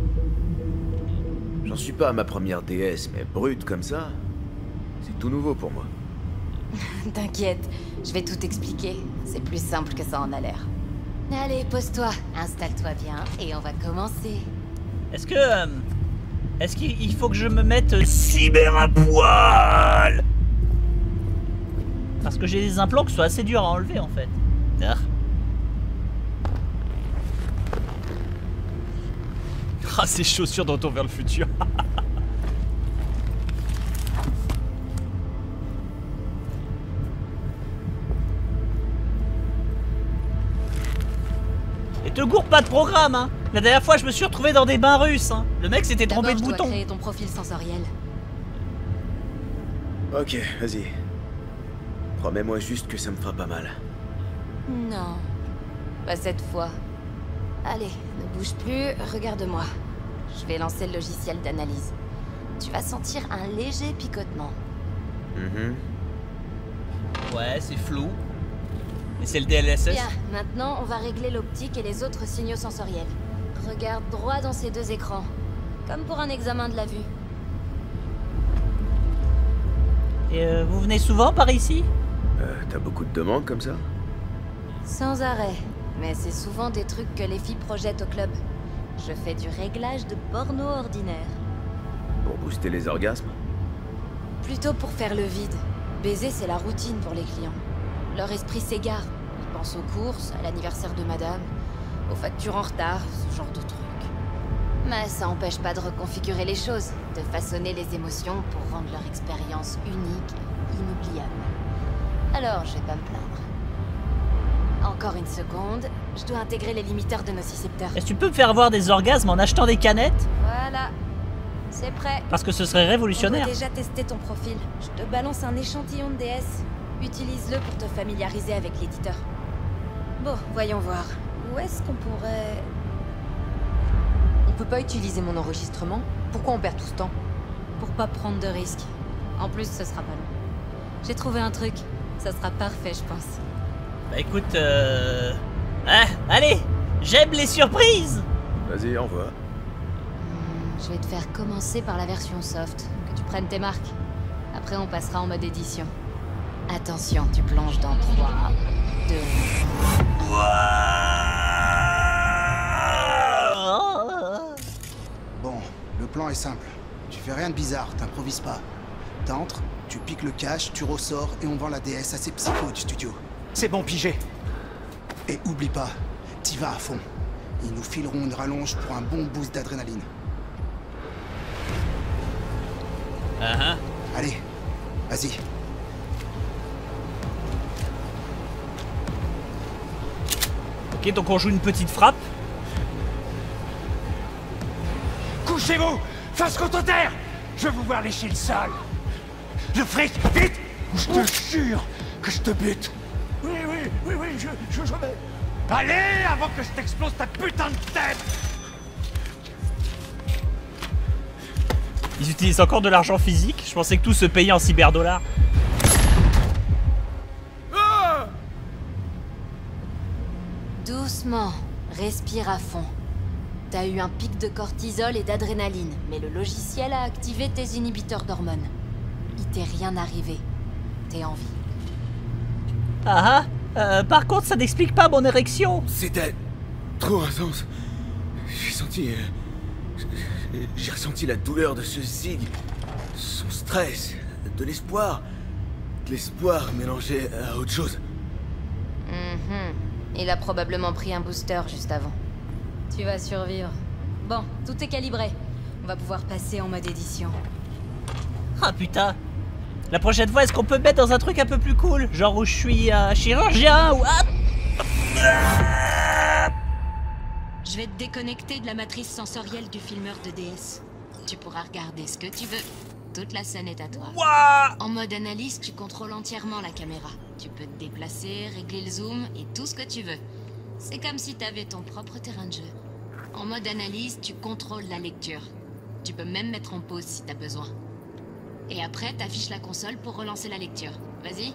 J'en suis pas à ma première D S, mais brute comme ça, c'est tout nouveau pour moi. T'inquiète, je vais tout expliquer. C'est plus simple que ça en a l'air. Allez, pose-toi, installe-toi bien et on va commencer. Est-ce que... euh, Est-ce qu'il il faut que je me mette euh, cyber à poil? Parce que j'ai des implants qui sont assez durs à enlever, en fait. Ah. Ah, ces chaussures de retour vers le futur. Et te gourre pas de programme, hein. La dernière fois, je me suis retrouvé dans des bains russes, hein. Le mec s'était trompé de D'abord, je dois bouton. créer ton profil sensoriel. Ok, vas-y. Promets-moi juste que ça me fera pas mal. Non, pas cette fois. Allez, ne bouge plus, regarde-moi. Je vais lancer le logiciel d'analyse. Tu vas sentir un léger picotement. Mm-hmm. Ouais, c'est flou. Et c'est le D L S S. Bien, maintenant on va régler l'optique et les autres signaux sensoriels. Regarde droit dans ces deux écrans, comme pour un examen de la vue. Et euh, vous venez souvent par ici? Euh, t'as beaucoup de demandes comme ça? Sans arrêt, mais c'est souvent des trucs que les filles projettent au club. Je fais du réglage de porno ordinaire. Pour booster les orgasmes? Plutôt pour faire le vide. Baiser, c'est la routine pour les clients. Leur esprit s'égare. Ils pensent aux courses, à l'anniversaire de madame, aux factures en retard, ce genre de trucs. Mais ça n'empêche pas de reconfigurer les choses, de façonner les émotions pour rendre leur expérience unique et inoubliable. Alors, je vais pas me plaindre. Encore une seconde, je dois intégrer les limiteurs de nocicepteurs. Est-ce que tu peux me faire avoir des orgasmes en achetant des canettes? Voilà, c'est prêt. Parce que ce serait révolutionnaire. On va déjà tester ton profil. Je te balance un échantillon de D S. Utilise-le pour te familiariser avec l'éditeur. Bon, voyons voir. Où est-ce qu'on pourrait... On peut pas utiliser mon enregistrement? Pourquoi on perd tout ce temps? Pour pas prendre de risques. En plus, ce sera pas long. J'ai trouvé un truc. Ça sera parfait, je pense. Bah écoute, euh... Ah, allez, j'aime les surprises. Vas-y, envoie. Hmm, je vais te faire commencer par la version soft, que tu prennes tes marques. Après, on passera en mode édition. Attention, tu plonges dans trois, deux... Bon, le plan est simple. Tu fais rien de bizarre, t'improvises pas. T'entres, tu piques le cash, tu ressors et on vend la D S à ces psychos du studio. C'est bon, pigé. Et oublie pas, t'y vas à fond. Ils nous fileront une rallonge pour un bon boost d'adrénaline. Uh-huh. Allez, vas-y. Ok, donc on joue une petite frappe. Couchez-vous! Face contre terre! Je veux vous voir lécher le sol! Le fric, vite! Ou je te jure que je te bute! Oui, oui, oui, oui, je, je, je vais... Allez, avant que je t'explose ta putain de tête! Ils utilisent encore de l'argent physique. Je pensais que tout se payait en cyberdollars. Ah! Doucement, respire à fond. T'as eu un pic de cortisol et d'adrénaline, mais le logiciel a activé tes inhibiteurs d'hormones. Il t'est rien arrivé. T'es en vie. Ah ah, euh, par contre, ça n'explique pas mon érection. C'était trop intense. J'ai senti... euh, J'ai ressenti la douleur de ce zig, son stress, de l'espoir. De l'espoir mélangé à autre chose. Mhm. Il a probablement pris un booster juste avant. Tu vas survivre. Bon, tout est calibré. On va pouvoir passer en mode édition. Ah putain. La prochaine fois, est-ce qu'on peut me mettre dans un truc un peu plus cool? Genre où je suis euh, chirurgien ou... Ah Je vais te déconnecter de la matrice sensorielle du filmeur de D S. Tu pourras regarder ce que tu veux. Toute la scène est à toi. Wouah! En mode analyse, tu contrôles entièrement la caméra. Tu peux te déplacer, régler le zoom et tout ce que tu veux. C'est comme si t'avais ton propre terrain de jeu. En mode analyse, tu contrôles la lecture. Tu peux même mettre en pause si t'as besoin. Et après, t'affiches la console pour relancer la lecture. Vas-y.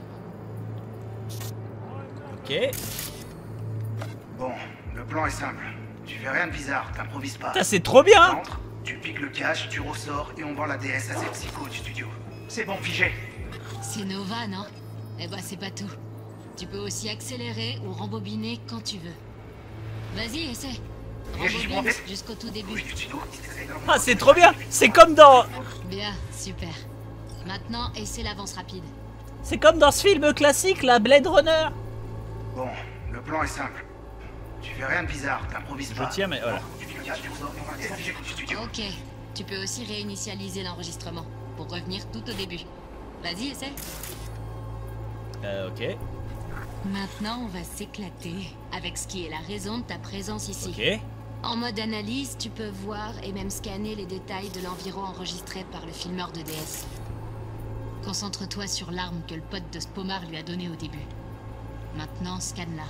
Ok. Bon, le plan est simple. Tu fais rien de bizarre, t'improvises pas. Ça c'est trop bien. T'entres, tu piques le cash, tu ressors et on vend la D S à ces psychos du studio. C'est bon, figé. C'est Nova, non? Eh ben, c'est pas tout. Tu peux aussi accélérer ou rembobiner quand tu veux. Vas-y, essaie. Rembobine jusqu'au tout début. Ah c'est trop bien. C'est comme dans... Bien, super. Maintenant, essaie l'avance rapide. C'est comme dans ce film classique, la Blade Runner. Bon, le plan est simple. Tu fais rien de bizarre, t'improvises pas. Je tiens mais voilà. Tu piques le cash, tu ressors et on vend la D S à ces psychos du studio. Ok. Tu peux aussi réinitialiser l'enregistrement pour revenir tout au début. Vas-y, essaie. Euh ok. Maintenant, on va s'éclater avec ce qui est la raison de ta présence ici. Ok. En mode analyse, tu peux voir et même scanner les détails de l'environ enregistré par le filmeur de D S. Concentre-toi sur l'arme que le pote de Spomar lui a donnée au début. Maintenant, scanne-la.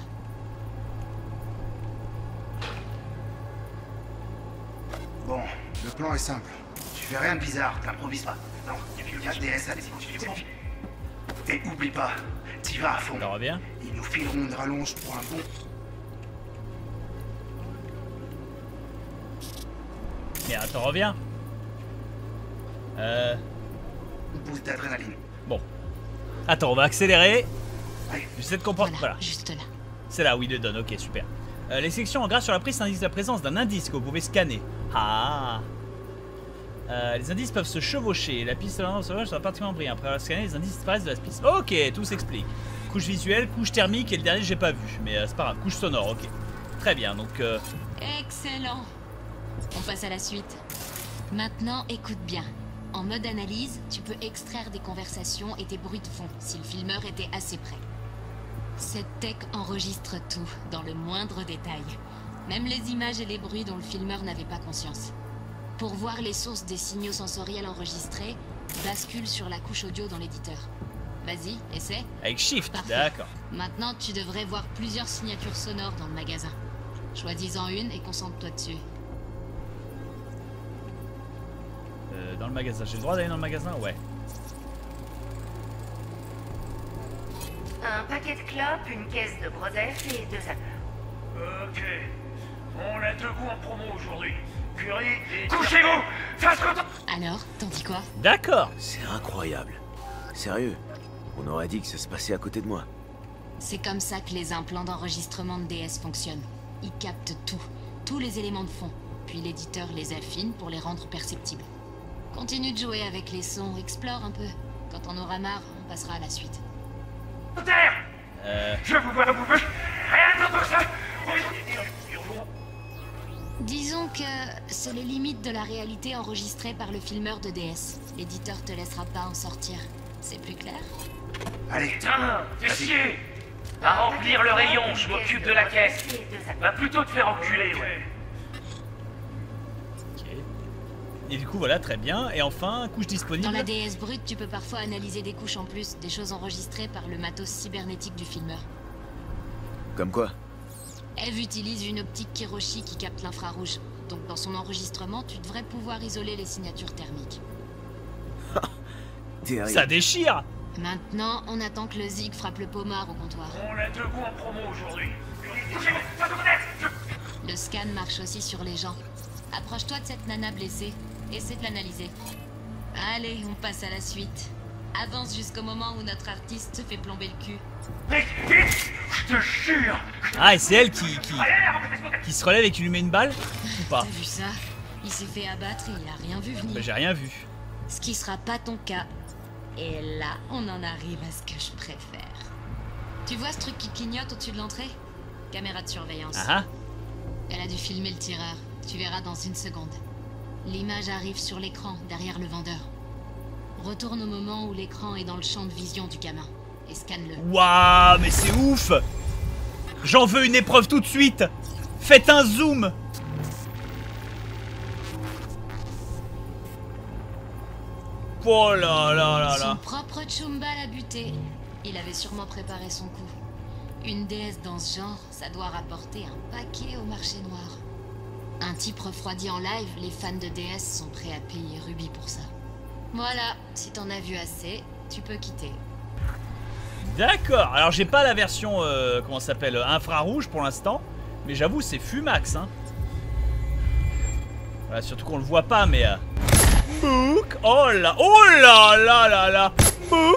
Bon, le plan est simple. Tu fais rien de bizarre, t'improvises pas. Non, tu piques le cash D S à des psychos du studio. Et oublie pas, t'y vas à fond. Ça revient. Ils nous fileront une rallonge pour un bon... Merde, attends, reviens. Euh... boost d'adrénaline. Bon. Attends, on va accélérer. Allez. J'essaie de comprendre. Voilà, Voilà. juste là. C'est là où il le donne, ok, super. Euh, les sections en gras sur la prise indiquent la présence d'un indice que vous pouvez scanner. Ah euh, Les indices peuvent se chevaucher. La piste de l'endroit sauvage sera particulièrement brillante. Après avoir scanné, les indices disparaissent de la piste. Ok, tout s'explique. Couche visuelle, couche thermique et le dernier j'ai pas vu. Mais euh, c'est pas grave, couche sonore, ok. Très bien, donc... Euh... Excellent. On passe à la suite. Maintenant, écoute bien. En mode analyse, tu peux extraire des conversations et des bruits de fond si le filmeur était assez près. Cette tech enregistre tout, dans le moindre détail. Même les images et les bruits dont le filmeur n'avait pas conscience. Pour voir les sources des signaux sensoriels enregistrés, bascule sur la couche audio dans l'éditeur. Vas-y, essaie. Avec Shift, Parfait. d'accord. Maintenant, tu devrais voir plusieurs signatures sonores dans le magasin. Choisis-en une et concentre-toi dessus. Euh, dans le magasin, j'ai le droit d'aller dans le magasin? Ouais. Un paquet de clopes, une caisse de Brodef et deux sapeurs. Ok. On a deux goûts en promo aujourd'hui. Purée et... Couchez-vous! Face contre... Alors, t'en dis quoi? D'accord. C'est incroyable. Sérieux, on aurait dit que ça se passait à côté de moi. C'est comme ça que les implants d'enregistrement de D S fonctionnent. Ils captent tout, tous les éléments de fond, puis l'éditeur les affine pour les rendre perceptibles. Continue de jouer avec les sons, explore un peu. Quand on aura marre, on passera à la suite. Terre! Euh... Je vous vois, vous veux... Rien d'autre que ça! Disons que c'est les limites de la réalité enregistrée par le filmeur de D S. L'éditeur te laissera pas en sortir. C'est plus clair? Allez, Putain, t'es chier! À remplir le rayon, je m'occupe de la caisse. Va plutôt te faire enculer, ouais. Ok. Et du coup, voilà, très bien. Et enfin, couche disponible. Dans la D S brute, tu peux parfois analyser des couches en plus, des choses enregistrées par le matos cybernétique du filmeur. Comme quoi? Eve utilise une optique Kiroshi qui capte l'infrarouge. Donc dans son enregistrement, tu devrais pouvoir isoler les signatures thermiques. Terrible. Ça déchire. Maintenant, on attend que le Zig frappe le pommard au comptoir. On a deux goûts en promo aujourd'hui. Le scan marche aussi sur les gens. Approche-toi de cette nana blessée. Essaie de l'analyser. Allez, on passe à la suite. Avance jusqu'au moment où notre artiste se fait plomber le cul. Vite, vite! Je te jure! Ah, et c'est elle qui, qui, qui se relève et qui lui met une balle? Ou pas? T'as vu ça? Il s'est fait abattre et il a rien vu venir. Bah, j'ai rien vu. Ce qui sera pas ton cas. Et là, on en arrive à ce que je préfère. Tu vois ce truc qui clignote au-dessus de l'entrée? Caméra de surveillance. Ah ah. Elle a dû filmer le tireur. Tu verras dans une seconde. L'image arrive sur l'écran, derrière le vendeur. Retourne au moment où l'écran est dans le champ de vision du gamin. Et scanne-le. Waouh, mais c'est ouf. J'en veux une épreuve tout de suite. Faites un zoom. Oh là là là Son là. propre Chumba l'a buté. Il avait sûrement préparé son coup. Une déesse dans ce genre, ça doit rapporter un paquet au marché noir. Un type refroidi en live, les fans de D S sont prêts à payer Ruby pour ça. Voilà, si t'en as vu assez, tu peux quitter. D'accord. Alors j'ai pas la version, euh, comment ça s'appelle, infrarouge pour l'instant. Mais j'avoue, c'est Fumax, hein. Voilà, surtout qu'on le voit pas, mais... Euh... Book. Oh là, oh là là là là. Book.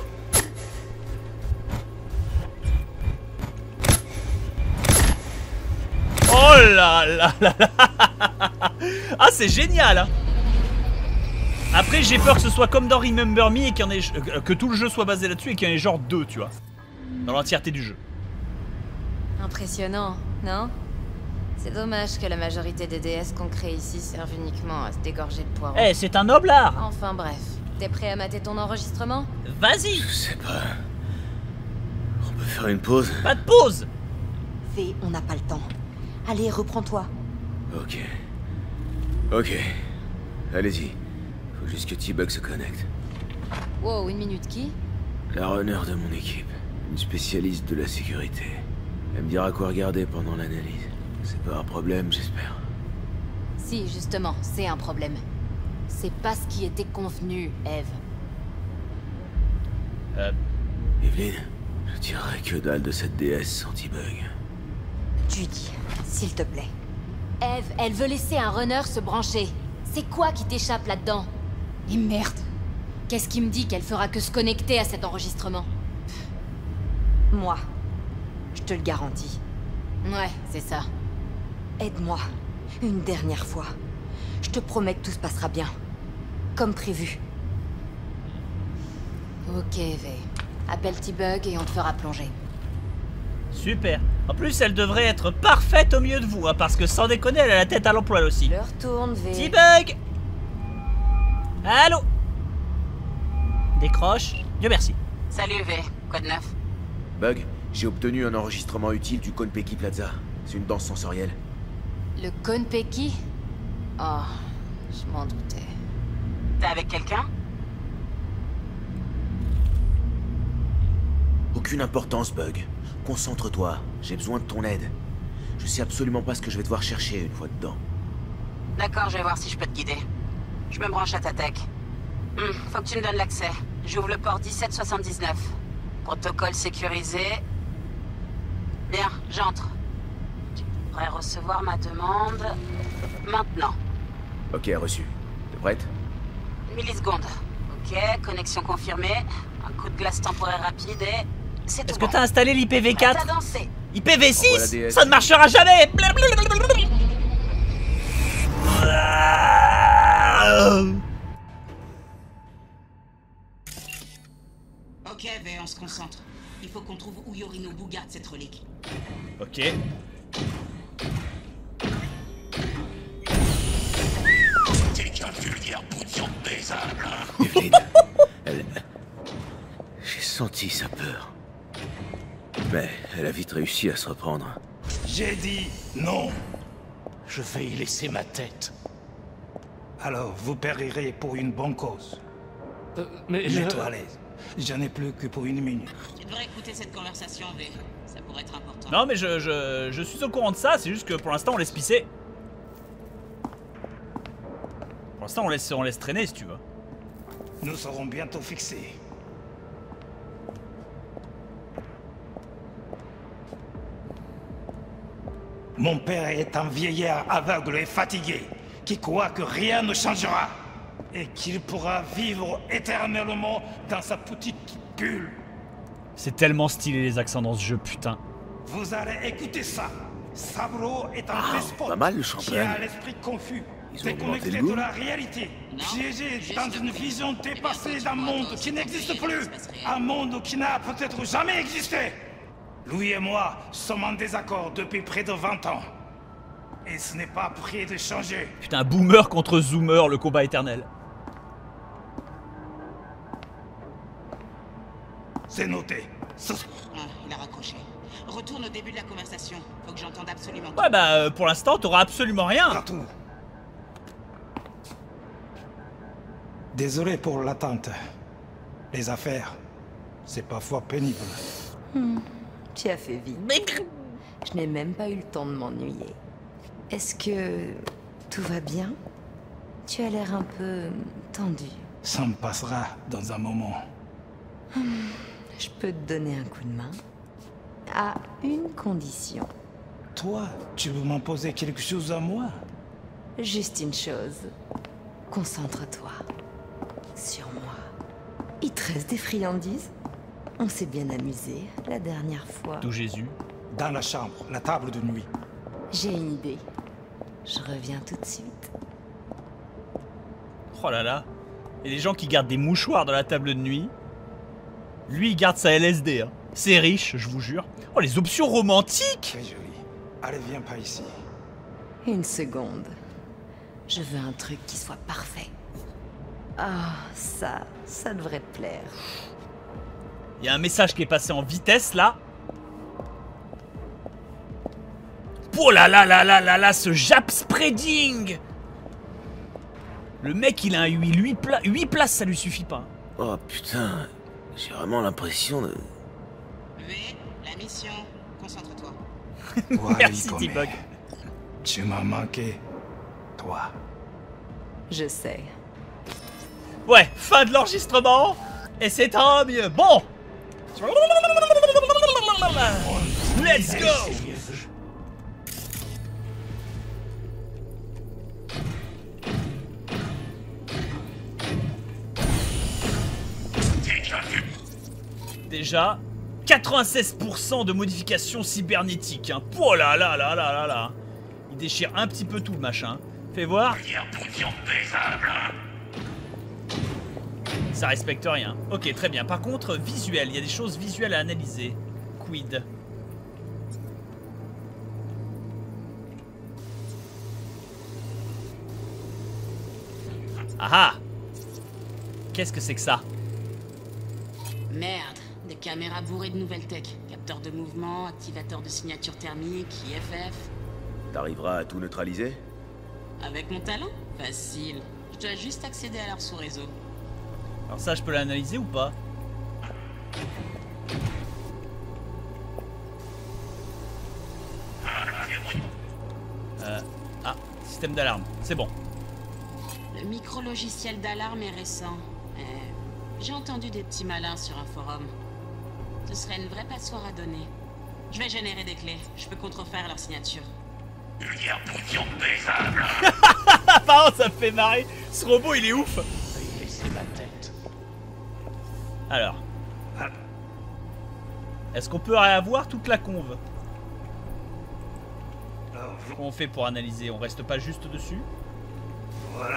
Oh là là là là. Ah, c'est génial, hein. Après, j'ai peur que ce soit comme dans Remember Me et qu'il y en ait, que tout le jeu soit basé là-dessus et qu'il y en ait genre deux, tu vois. Dans l'entièreté du jeu. Impressionnant, non? C'est dommage que la majorité des D S qu'on crée ici servent uniquement à se dégorger de poireaux. Eh, hey, c'est un noble art. Enfin bref, t'es prêt à mater ton enregistrement? Vas-y. Je sais pas. On peut faire une pause? Pas de pause. V, on n'a pas le temps. Allez, reprends-toi. Ok. Ok. Allez-y. Faut juste que T-Bug se connecte. Wow, une minute, qui? La runner de mon équipe. Une spécialiste de la sécurité. Elle me dira quoi regarder pendant l'analyse. C'est pas un problème, j'espère. Si, justement, c'est un problème. C'est pas ce qui était convenu, Eve. Euh... Evelyn, je dirais que dalle de cette déesse anti-bug. Judy, s'il te plaît. Eve, elle veut laisser un runner se brancher. C'est quoi qui t'échappe là-dedans? Et merde! Qu'est-ce qui me dit qu'elle fera que se connecter à cet enregistrement? Moi, je te le garantis. Ouais, c'est ça. Aide-moi, une dernière fois. Je te promets que tout se passera bien. Comme prévu. Ok, V. Appelle T-Bug et on te fera plonger. Super. En plus, elle devrait être parfaite au milieu de vous, hein, parce que sans déconner, elle a la tête à l'emploi aussi. Je retourne, V. T-Bug! Allô? Décroche. Dieu merci. Salut V, quoi de neuf? Bug, j'ai obtenu un enregistrement utile du Konpeki Plaza. C'est une danse sensorielle. Le Konpeki? Oh, je m'en doutais. T'es avec quelqu'un? Aucune importance, Bug. Concentre-toi, j'ai besoin de ton aide. Je sais absolument pas ce que je vais devoir chercher une fois dedans. D'accord, je vais voir si je peux te guider. Je me branche à ta tech. Hum, faut que tu me donnes l'accès. J'ouvre le port dix-sept soixante-dix-neuf. Protocole sécurisé. Bien, j'entre. Tu pourrais recevoir ma demande maintenant. Ok, reçu. T'es prête? Millisecondes. Ok, connexion confirmée. Un coup de glace temporaire rapide et... c'est tout. Est-ce que bon. t'as installé l'I P v quatre? Prête à danser. I P v Envoie la six? D S. Ça ne marchera jamais. Ok, V, on se concentre. Il faut qu'on trouve où Yorinobu garde cette relique. Ok. T'es qu'un vulgaire bouillon paisible. Evelyn, elle... J'ai senti sa peur. Mais elle a vite réussi à se reprendre. J'ai dit non. Je vais y laisser ma tête. Alors, vous périrez pour une bonne cause. Euh, mais je... Mets-toi à l'aise. J'en ai plus que pour une minute. Tu devrais écouter cette conversation, V. Ça pourrait être important. Non mais je, je, je suis au courant de ça, c'est juste que pour l'instant on laisse pisser. Pour l'instant on laisse, on laisse traîner si tu veux. Nous serons bientôt fixés. Mon père est un vieillard aveugle et fatigué, qui croit que rien ne changera, et qu'il pourra vivre éternellement dans sa petite bulle. C'est tellement stylé les accents dans ce jeu, putain. Vous allez écouter ça. Saburo est un Ah, despote pas mal, le qui champagne. a l'esprit confus, Ils ont augmenté déconnecté le goût. de la réalité, piégé dans une vision dépassée d'un monde qui n'existe plus, un monde qui n'a peut-être jamais existé. Lui et moi sommes en désaccord depuis près de vingt ans. Et ce n'est pas prêt de changer. Putain, boomer contre zoomer, le combat éternel. C'est noté. Ce- Ah, il a raccroché. Retourne au début de la conversation. Faut que j'entende absolument tout. Ouais bah euh, pour l'instant t'auras absolument rien. Partout. Désolé pour l'attente. Les affaires, c'est parfois pénible. Hmm, tu as fait vite. Je n'ai même pas eu le temps de m'ennuyer. Est-ce que tout va bien? Tu as l'air un peu tendu. Ça me passera dans un moment. Je peux te donner un coup de main. À une condition. Toi, tu veux m'imposer quelque chose à moi? Juste une chose. Concentre-toi. Sur moi. Il te reste des friandises? On s'est bien amusé la dernière fois. D'où Jésus. Dans la chambre, la table de nuit. J'ai une idée. Je reviens tout de suite. Oh là là. Et les gens qui gardent des mouchoirs dans la table de nuit. Lui il garde sa L S D. Hein. C'est riche, je vous jure. Oh les options romantiques. Très joli. Allez, viens pas ici. Une seconde. Je veux un truc qui soit parfait. Ah, ça, ça devrait te plaire. Il y a un message qui est passé en vitesse là. Oh là là là là là là, ce Jap spreading. Le mec il a un huit places, ça lui suffit pas. Oh putain, j'ai vraiment l'impression de... V, la mission. Concentre-toi. Toi, Merci Ikome. T-Bug. Tu m'as manqué. Toi. Je sais. Ouais, fin de l'enregistrement. Et c'est tant mieux. Bon, Let's go. Déjà, quatre-vingt-seize pour cent de modifications cybernétiques. Hein. Oh là là là là là là. Il déchire un petit peu tout le machin. Fais voir. Ça respecte rien. Ok, très bien. Par contre, visuel. Il y a des choses visuelles à analyser. Quid. Ah ah. Qu'est-ce que c'est que ça? Merde. Des caméras bourrées de nouvelles tech. Capteur de mouvement, activateur de signature thermique, I F F. T'arriveras à tout neutraliser? Avec mon talent? Facile. Je dois juste accéder à leur sous-réseau. Alors ça, je peux l'analyser ou pas? euh, Ah, système d'alarme. C'est bon. Le micro-logiciel d'alarme est récent. Euh, J'ai entendu des petits malins sur un forum. Ce serait une vraie passoire à donner. Je vais générer des clés. Je peux contrefaire leur signature. Par contre, ça me fait marrer. Ce robot, il est ouf. Laissez ma tête. Alors. Est-ce qu'on peut avoir toute la conve? Comment on fait pour analyser? On reste pas juste dessus? Voilà.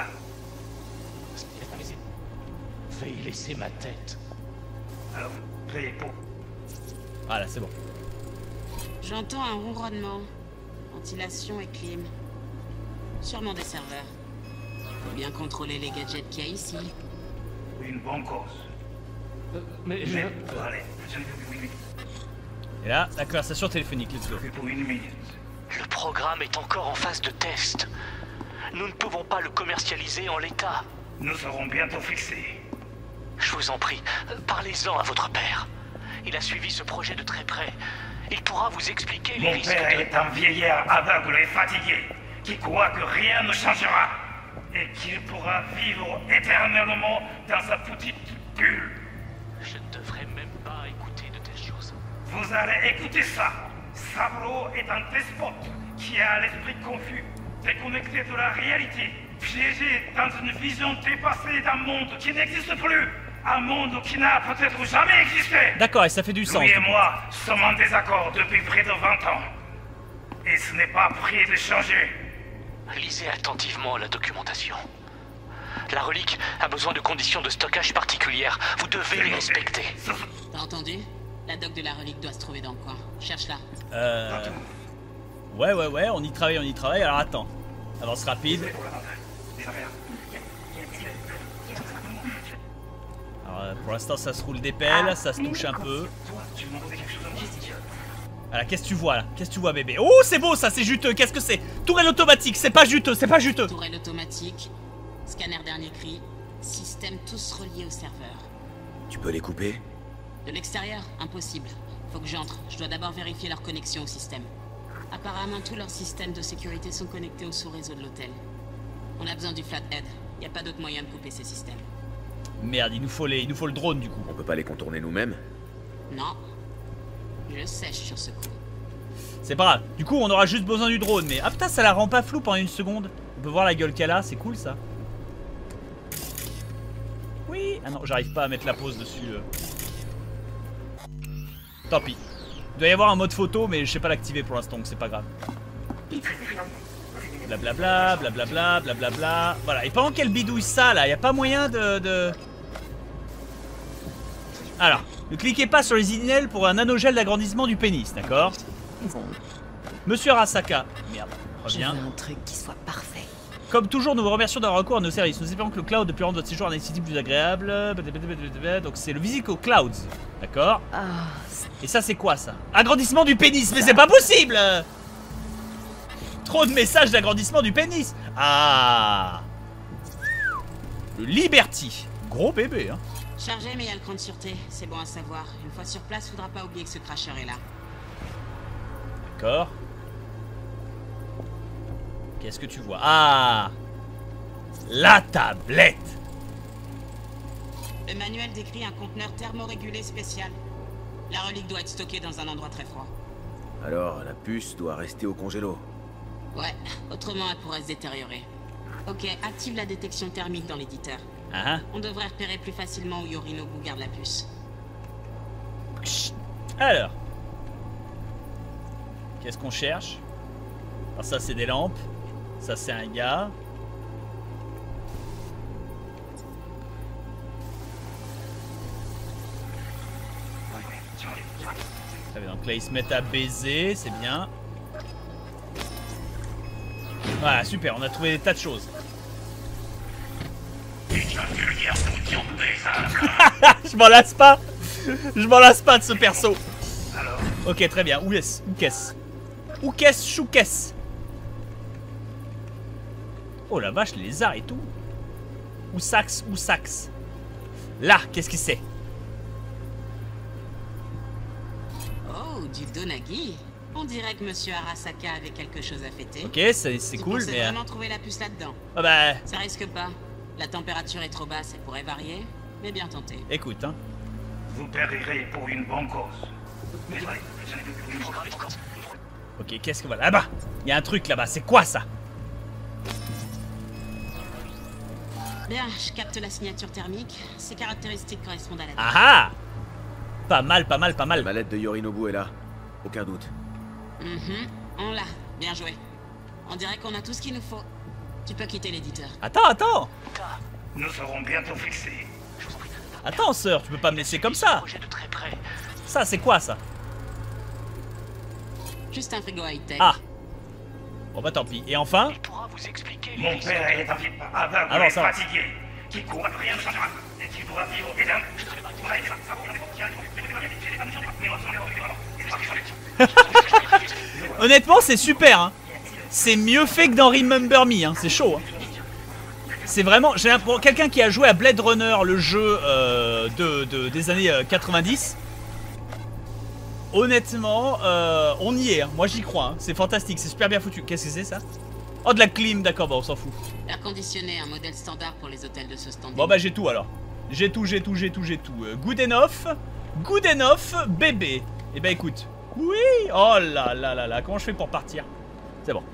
Veuillez laisser ma tête. Alors, veuillez pour. Ah là, c'est bon. J'entends un ronronnement. Ventilation et clim. Sûrement des serveurs. Faut bien contrôler les gadgets qu'il y a ici. Une bonne cause. Euh, mais je... Allez, Et là, la conversation téléphonique, let's go. pour une minute. Le programme est encore en phase de test. Nous ne pouvons pas le commercialiser en l'état. Nous serons bientôt fixés. Je vous en prie, parlez-en à votre père. Il a suivi ce projet de très près. Il pourra vous expliquer les Mon risques père de... est un vieillard aveugle et fatigué, qui croit que rien ne changera, et qu'il pourra vivre éternellement dans sa petite bulle. Je ne devrais même pas écouter de telles choses. Vous allez écouter ça. Saburo est un despote qui a l'esprit confus, déconnecté de la réalité, piégé dans une vision dépassée d'un monde qui n'existe plus. Un monde qui n'a peut-être jamais existé. D'accord, et ça fait du sens. Lui et moi sommes en désaccord depuis près de vingt ans. Et ce n'est pas prêt de changer. Lisez attentivement la documentation. La relique a besoin de conditions de stockage particulières. Vous devez les respecter. T'as entendu? La doc de la relique doit se trouver dans le coin. Cherche-la. Euh... Ouais, ouais, ouais, on y travaille, on y travaille. Alors attends. Avance rapide. Alors, pour l'instant, ça se roule des pelles, ça se touche un peu. Voilà, qu'est-ce que tu vois là? Qu'est-ce que tu vois, bébé? Oh, c'est beau ça, c'est juteux. Qu'est-ce que c'est? Tourelle automatique, c'est pas juteux, c'est pas juteux. Tourelle automatique, scanner dernier cri, système tous reliés au serveur. Tu peux les couper? De l'extérieur, impossible. Faut que j'entre. Je dois d'abord vérifier leur connexion au système. Apparemment, tous leurs systèmes de sécurité sont connectés au sous-réseau de l'hôtel. On a besoin du flathead. Y a pas d'autre moyen de couper ces systèmes. Merde, il nous faut les, il nous faut le drone du coup. On peut pas les contourner nous-mêmes? Non. Je sèche sur ce coup. C'est pas grave. Du coup, on aura juste besoin du drone. Mais ah putain, ça la rend pas floue pendant une seconde. On peut voir la gueule qu'elle a, c'est cool ça. Oui. Ah non, j'arrive pas à mettre la pause dessus. euh. Tant pis. Il doit y avoir un mode photo, mais je sais pas l'activer pour l'instant, donc c'est pas grave. Blablabla, blablabla, blablabla. Voilà. Et pendant qu'elle bidouille ça, là, y a pas moyen de... de... Alors, ne cliquez pas sur les inels pour un nanogel d'agrandissement du pénis, d'accord? Monsieur Arasaka. Merde, reviens. Je veux un truc qui soit parfait. Comme toujours, nous vous remercions d'avoir recours à nos services. Nous espérons que le cloud peut rendre votre séjour à Night City plus agréable. Donc c'est le Visico Clouds, d'accord? Oh, Et ça c'est quoi ça? Agrandissement du pénis, mais c'est pas possible! Trop de messages d'agrandissement du pénis. Ah. Le Liberty. Gros bébé, hein. Chargé, mais il y a le cran de sûreté. C'est bon à savoir. Une fois sur place, faudra pas oublier que ce crasher est là. D'accord. Qu'est-ce que tu vois? Ah. La tablette. Le manuel décrit un conteneur thermorégulé spécial. La relique doit être stockée dans un endroit très froid. Alors, la puce doit rester au congélo. Ouais, autrement elle pourrait se détériorer. Ok, active la détection thermique dans l'éditeur. Ah, On devrait repérer plus facilement où Yorinobu garde la puce. alors. Qu'est-ce qu'on cherche? Alors ça c'est des lampes. Ça c'est un gars. Donc là ils se mettent à baiser, c'est bien. Voilà, super, on a trouvé des tas de choses. Je m'en lasse pas. Je m'en lasse pas de ce perso. Ok, très bien. Où est-ce? Où qu'est-ce? Où qu'est-ce? Chou qu'est-ce? Oh la vache, les lézards et tout. Où sax? Où sax? Là, qu'est-ce que c'est? Oh, du Donagi. On dirait que Monsieur Arasaka avait quelque chose à fêter. Ok, c'est cool, mais... vraiment trouver la puce là-dedans. Ah bah... Ça risque pas. La température est trop basse, elle pourrait varier, mais bien tenté. Écoute, hein. Vous périrez pour une bonne cause. Mais ouais, ok, qu'est-ce que... Voilà, là-bas. Il y a un truc là-bas, c'est quoi ça? Bien, je capte la signature thermique. Ces caractéristiques correspondent à la... Ah ah! Pas mal, pas mal, pas mal. La mallette de Yorinobu est là. Aucun doute. Mhm, on l'a. Bien joué. On dirait qu'on a tout ce qu'il nous faut. Tu peux quitter l'éditeur. Attends, attends. Nous serons bientôt fixés. Attends, sœur, tu peux pas me laisser comme ça. Ça, c'est quoi, ça? Juste un frigo high-tech. Ah. Bon, bah tant pis. Et enfin? Mon père est un type aveugle Ah bon, et ça va. fatigué, qui court après rien de changera. Et qui doit vivre des dingues. Honnêtement, c'est super, hein. C'est mieux fait que dans Remember Me, hein. C'est chaud, hein. C'est vraiment... J'ai pour quelqu'un qui a joué à Blade Runner, le jeu euh, de, de, des années euh, quatre-vingt-dix. Honnêtement, euh, on y est, hein. Moi j'y crois, hein. C'est fantastique, c'est super bien foutu. Qu'est-ce que c'est ça? Oh, de la clim, d'accord, bon, on s'en fout. Air conditionné, un modèle standard pour les hôtels de ce standing. Bon bah j'ai tout alors. J'ai tout, j'ai tout, j'ai tout, j'ai tout. Euh, good enough, good enough, bébé. Eh ben écoute, oui. Oh là là là là, comment je fais pour partir? C'est bon.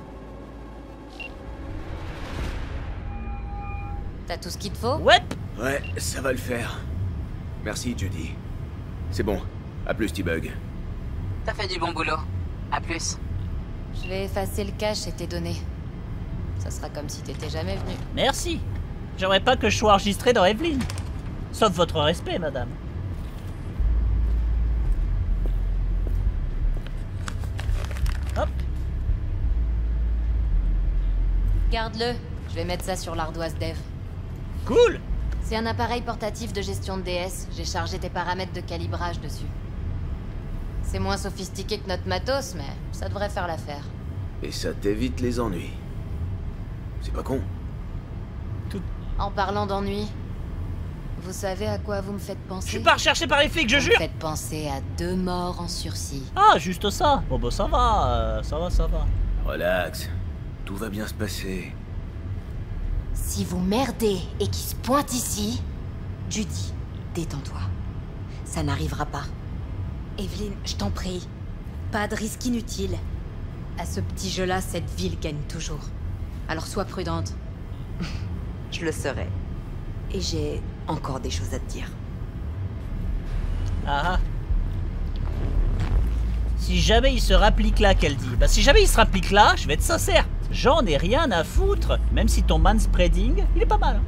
T'as tout ce qu'il te faut? Ouais. Ouais, ça va le faire. Merci, Judy. C'est bon. À plus, T-Bug. T'as fait du bon boulot. À plus. Je vais effacer le cache et tes données. Ça sera comme si t'étais jamais venu. Merci. J'aimerais pas que je sois enregistré dans Evelyn. Sauf votre respect, madame. Hop. Garde-le. Je vais mettre ça sur l'ardoise dev. Cool. C'est un appareil portatif de gestion de D S. J'ai chargé tes paramètres de calibrage dessus. C'est moins sophistiqué que notre matos, mais ça devrait faire l'affaire. Et ça t'évite les ennuis. C'est pas con. En parlant d'ennuis, vous savez à quoi vous me faites penser? Je suis pas recherché par les flics, je vous jure. Me faites penser à deux morts en sursis. Ah, juste ça. Bon bah ça va, euh, ça va, ça va. Relax. Tout va bien se passer. Si vous merdez et qu'il se pointe ici, Judy, détends-toi. Ça n'arrivera pas. Evelyn, je t'en prie. Pas de risque inutile. À ce petit jeu-là, cette ville gagne toujours. Alors sois prudente. Je le serai. Et j'ai encore des choses à te dire. Ah ah. Si jamais il se rapplique là, qu'elle dit. Bah si jamais il se rapplique là, je vais être sincère. J'en ai rien à foutre. Même si ton manspreading, il est pas mal. Hein.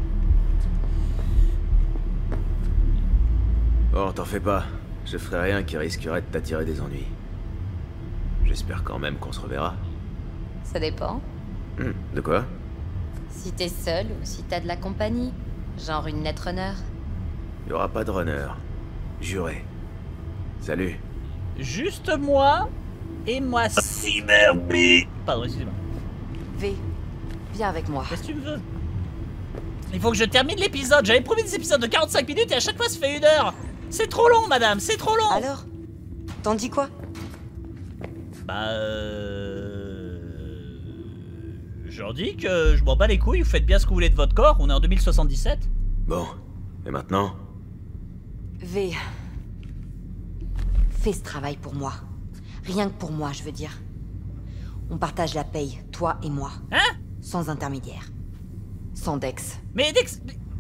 Bon, t'en fais pas. Je ferai rien qui risquerait de t'attirer des ennuis. J'espère quand même qu'on se reverra. Ça dépend. Hmm, de quoi? Si t'es seul ou si t'as de la compagnie. Genre une netrunner. Il y aura pas de runner. Juré. Salut. Juste moi et moi Cyberpi. Pardon, excusez-moi. V, viens avec moi. Qu'est-ce que tu me veux? Il faut que je termine l'épisode. J'avais promis des épisodes de quarante-cinq minutes et à chaque fois ça fait une heure. C'est trop long, madame, c'est trop long. Alors? T'en dis quoi? Bah euh... Je leur dis que je m'en bats les couilles, vous faites bien ce que vous voulez de votre corps, on est en deux mille soixante-dix-sept. Bon, et maintenant? V. Fais ce travail pour moi. Rien que pour moi, je veux dire. On partage la paye, toi et moi. Hein? Sans intermédiaire. Sans Dex. Mais Dex...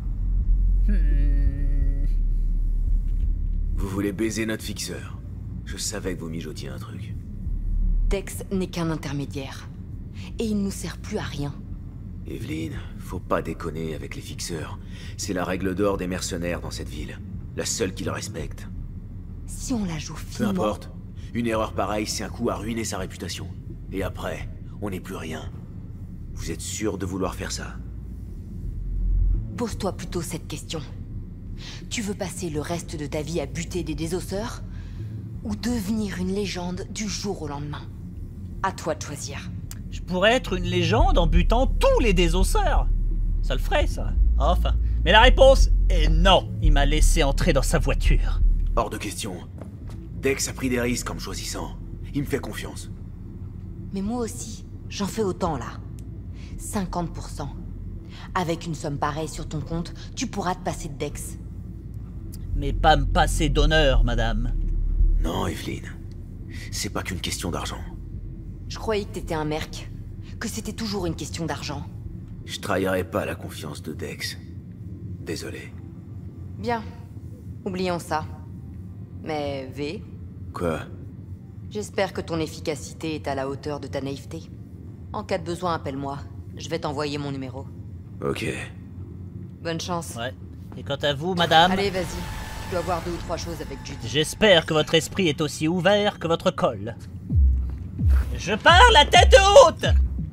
Hmm... Vous voulez baiser notre fixeur? Je savais que vous mijotiez un truc. Dex n'est qu'un intermédiaire. Et il nous sert plus à rien. Evelyn, faut pas déconner avec les fixeurs. C'est la règle d'or des mercenaires dans cette ville. La seule qui le respecte. Si on la joue Peu finement... importe. Une erreur pareille, c'est un coup à ruiner sa réputation. Et après, on n'est plus rien. Vous êtes sûr de vouloir faire ça? Pose-toi plutôt cette question. Tu veux passer le reste de ta vie à buter des désosseurs? Ou devenir une légende du jour au lendemain? À toi de choisir. Je pourrais être une légende en butant tous les désosseurs. Ça le ferait, ça. Enfin. Mais la réponse est non. Il m'a laissé entrer dans sa voiture. Hors de question. Dex a pris des risques en me choisissant. Il me fait confiance. Mais moi aussi, j'en fais autant là. cinquante pour cent. Avec une somme pareille sur ton compte, tu pourras te passer de Dex. Mais pas me passer d'honneur, madame. Non, Evelyn. C'est pas qu'une question d'argent. Je croyais que t'étais un merc. Que c'était toujours une question d'argent. Je trahirais pas la confiance de Dex. Désolé. Bien. Oublions ça. Mais V, Quoi? j'espère que ton efficacité est à la hauteur de ta naïveté. En cas de besoin, appelle-moi. Je vais t'envoyer mon numéro. Ok. Bonne chance. Ouais. Et quant à vous, madame... Allez, vas-y. Tu dois voir deux ou trois choses avec Judy. J'espère que votre esprit est aussi ouvert que votre col. Je pars la tête haute.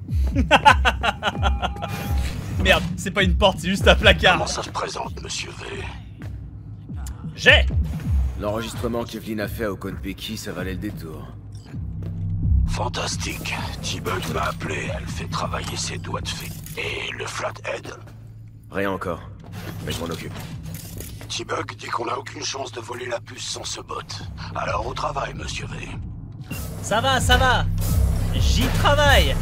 Merde, c'est pas une porte, c'est juste un placard. Comment ça se présente, monsieur V? J'ai. L'enregistrement qu'Evelyn a fait au Konpeki, ça valait le détour. Fantastique. T-Bug m'a appelé, elle fait travailler ses doigts de fée. Et le Flathead? Rien encore. Mais je m'en occupe. T-Bug dit qu'on n'a aucune chance de voler la puce sans ce bot. Alors au travail, monsieur V. Ça va, ça va. J'y travaille.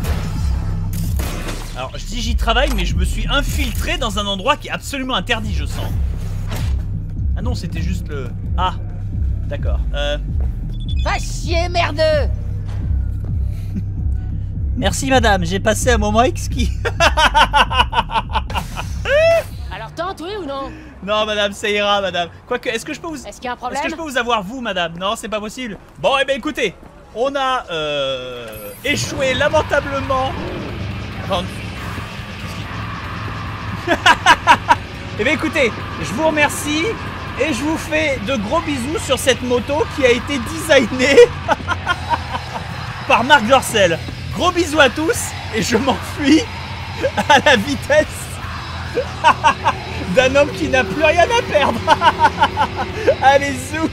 Alors, je dis j'y travaille, mais je me suis infiltré dans un endroit qui est absolument interdit, je sens. Ah non, c'était juste le... Ah, d'accord. Euh... Va chier, merdeux. Merci, madame, j'ai passé un moment exquis. Alors tente, oui ou non? Non, madame, ça ira, madame. Quoique, est-ce que je peux vous... Est-ce qu'il y a un problème? Est-ce que je peux vous avoir, vous, madame? Non, c'est pas possible. Bon, eh ben, écoutez, on a euh, échoué lamentablement. Enfin... Eh bien, écoutez, je vous remercie et je vous fais de gros bisous sur cette moto qui a été designée par Marc Dorcel. Gros bisous à tous et je m'enfuis à la vitesse d'un homme qui n'a plus rien à perdre. Allez, zou.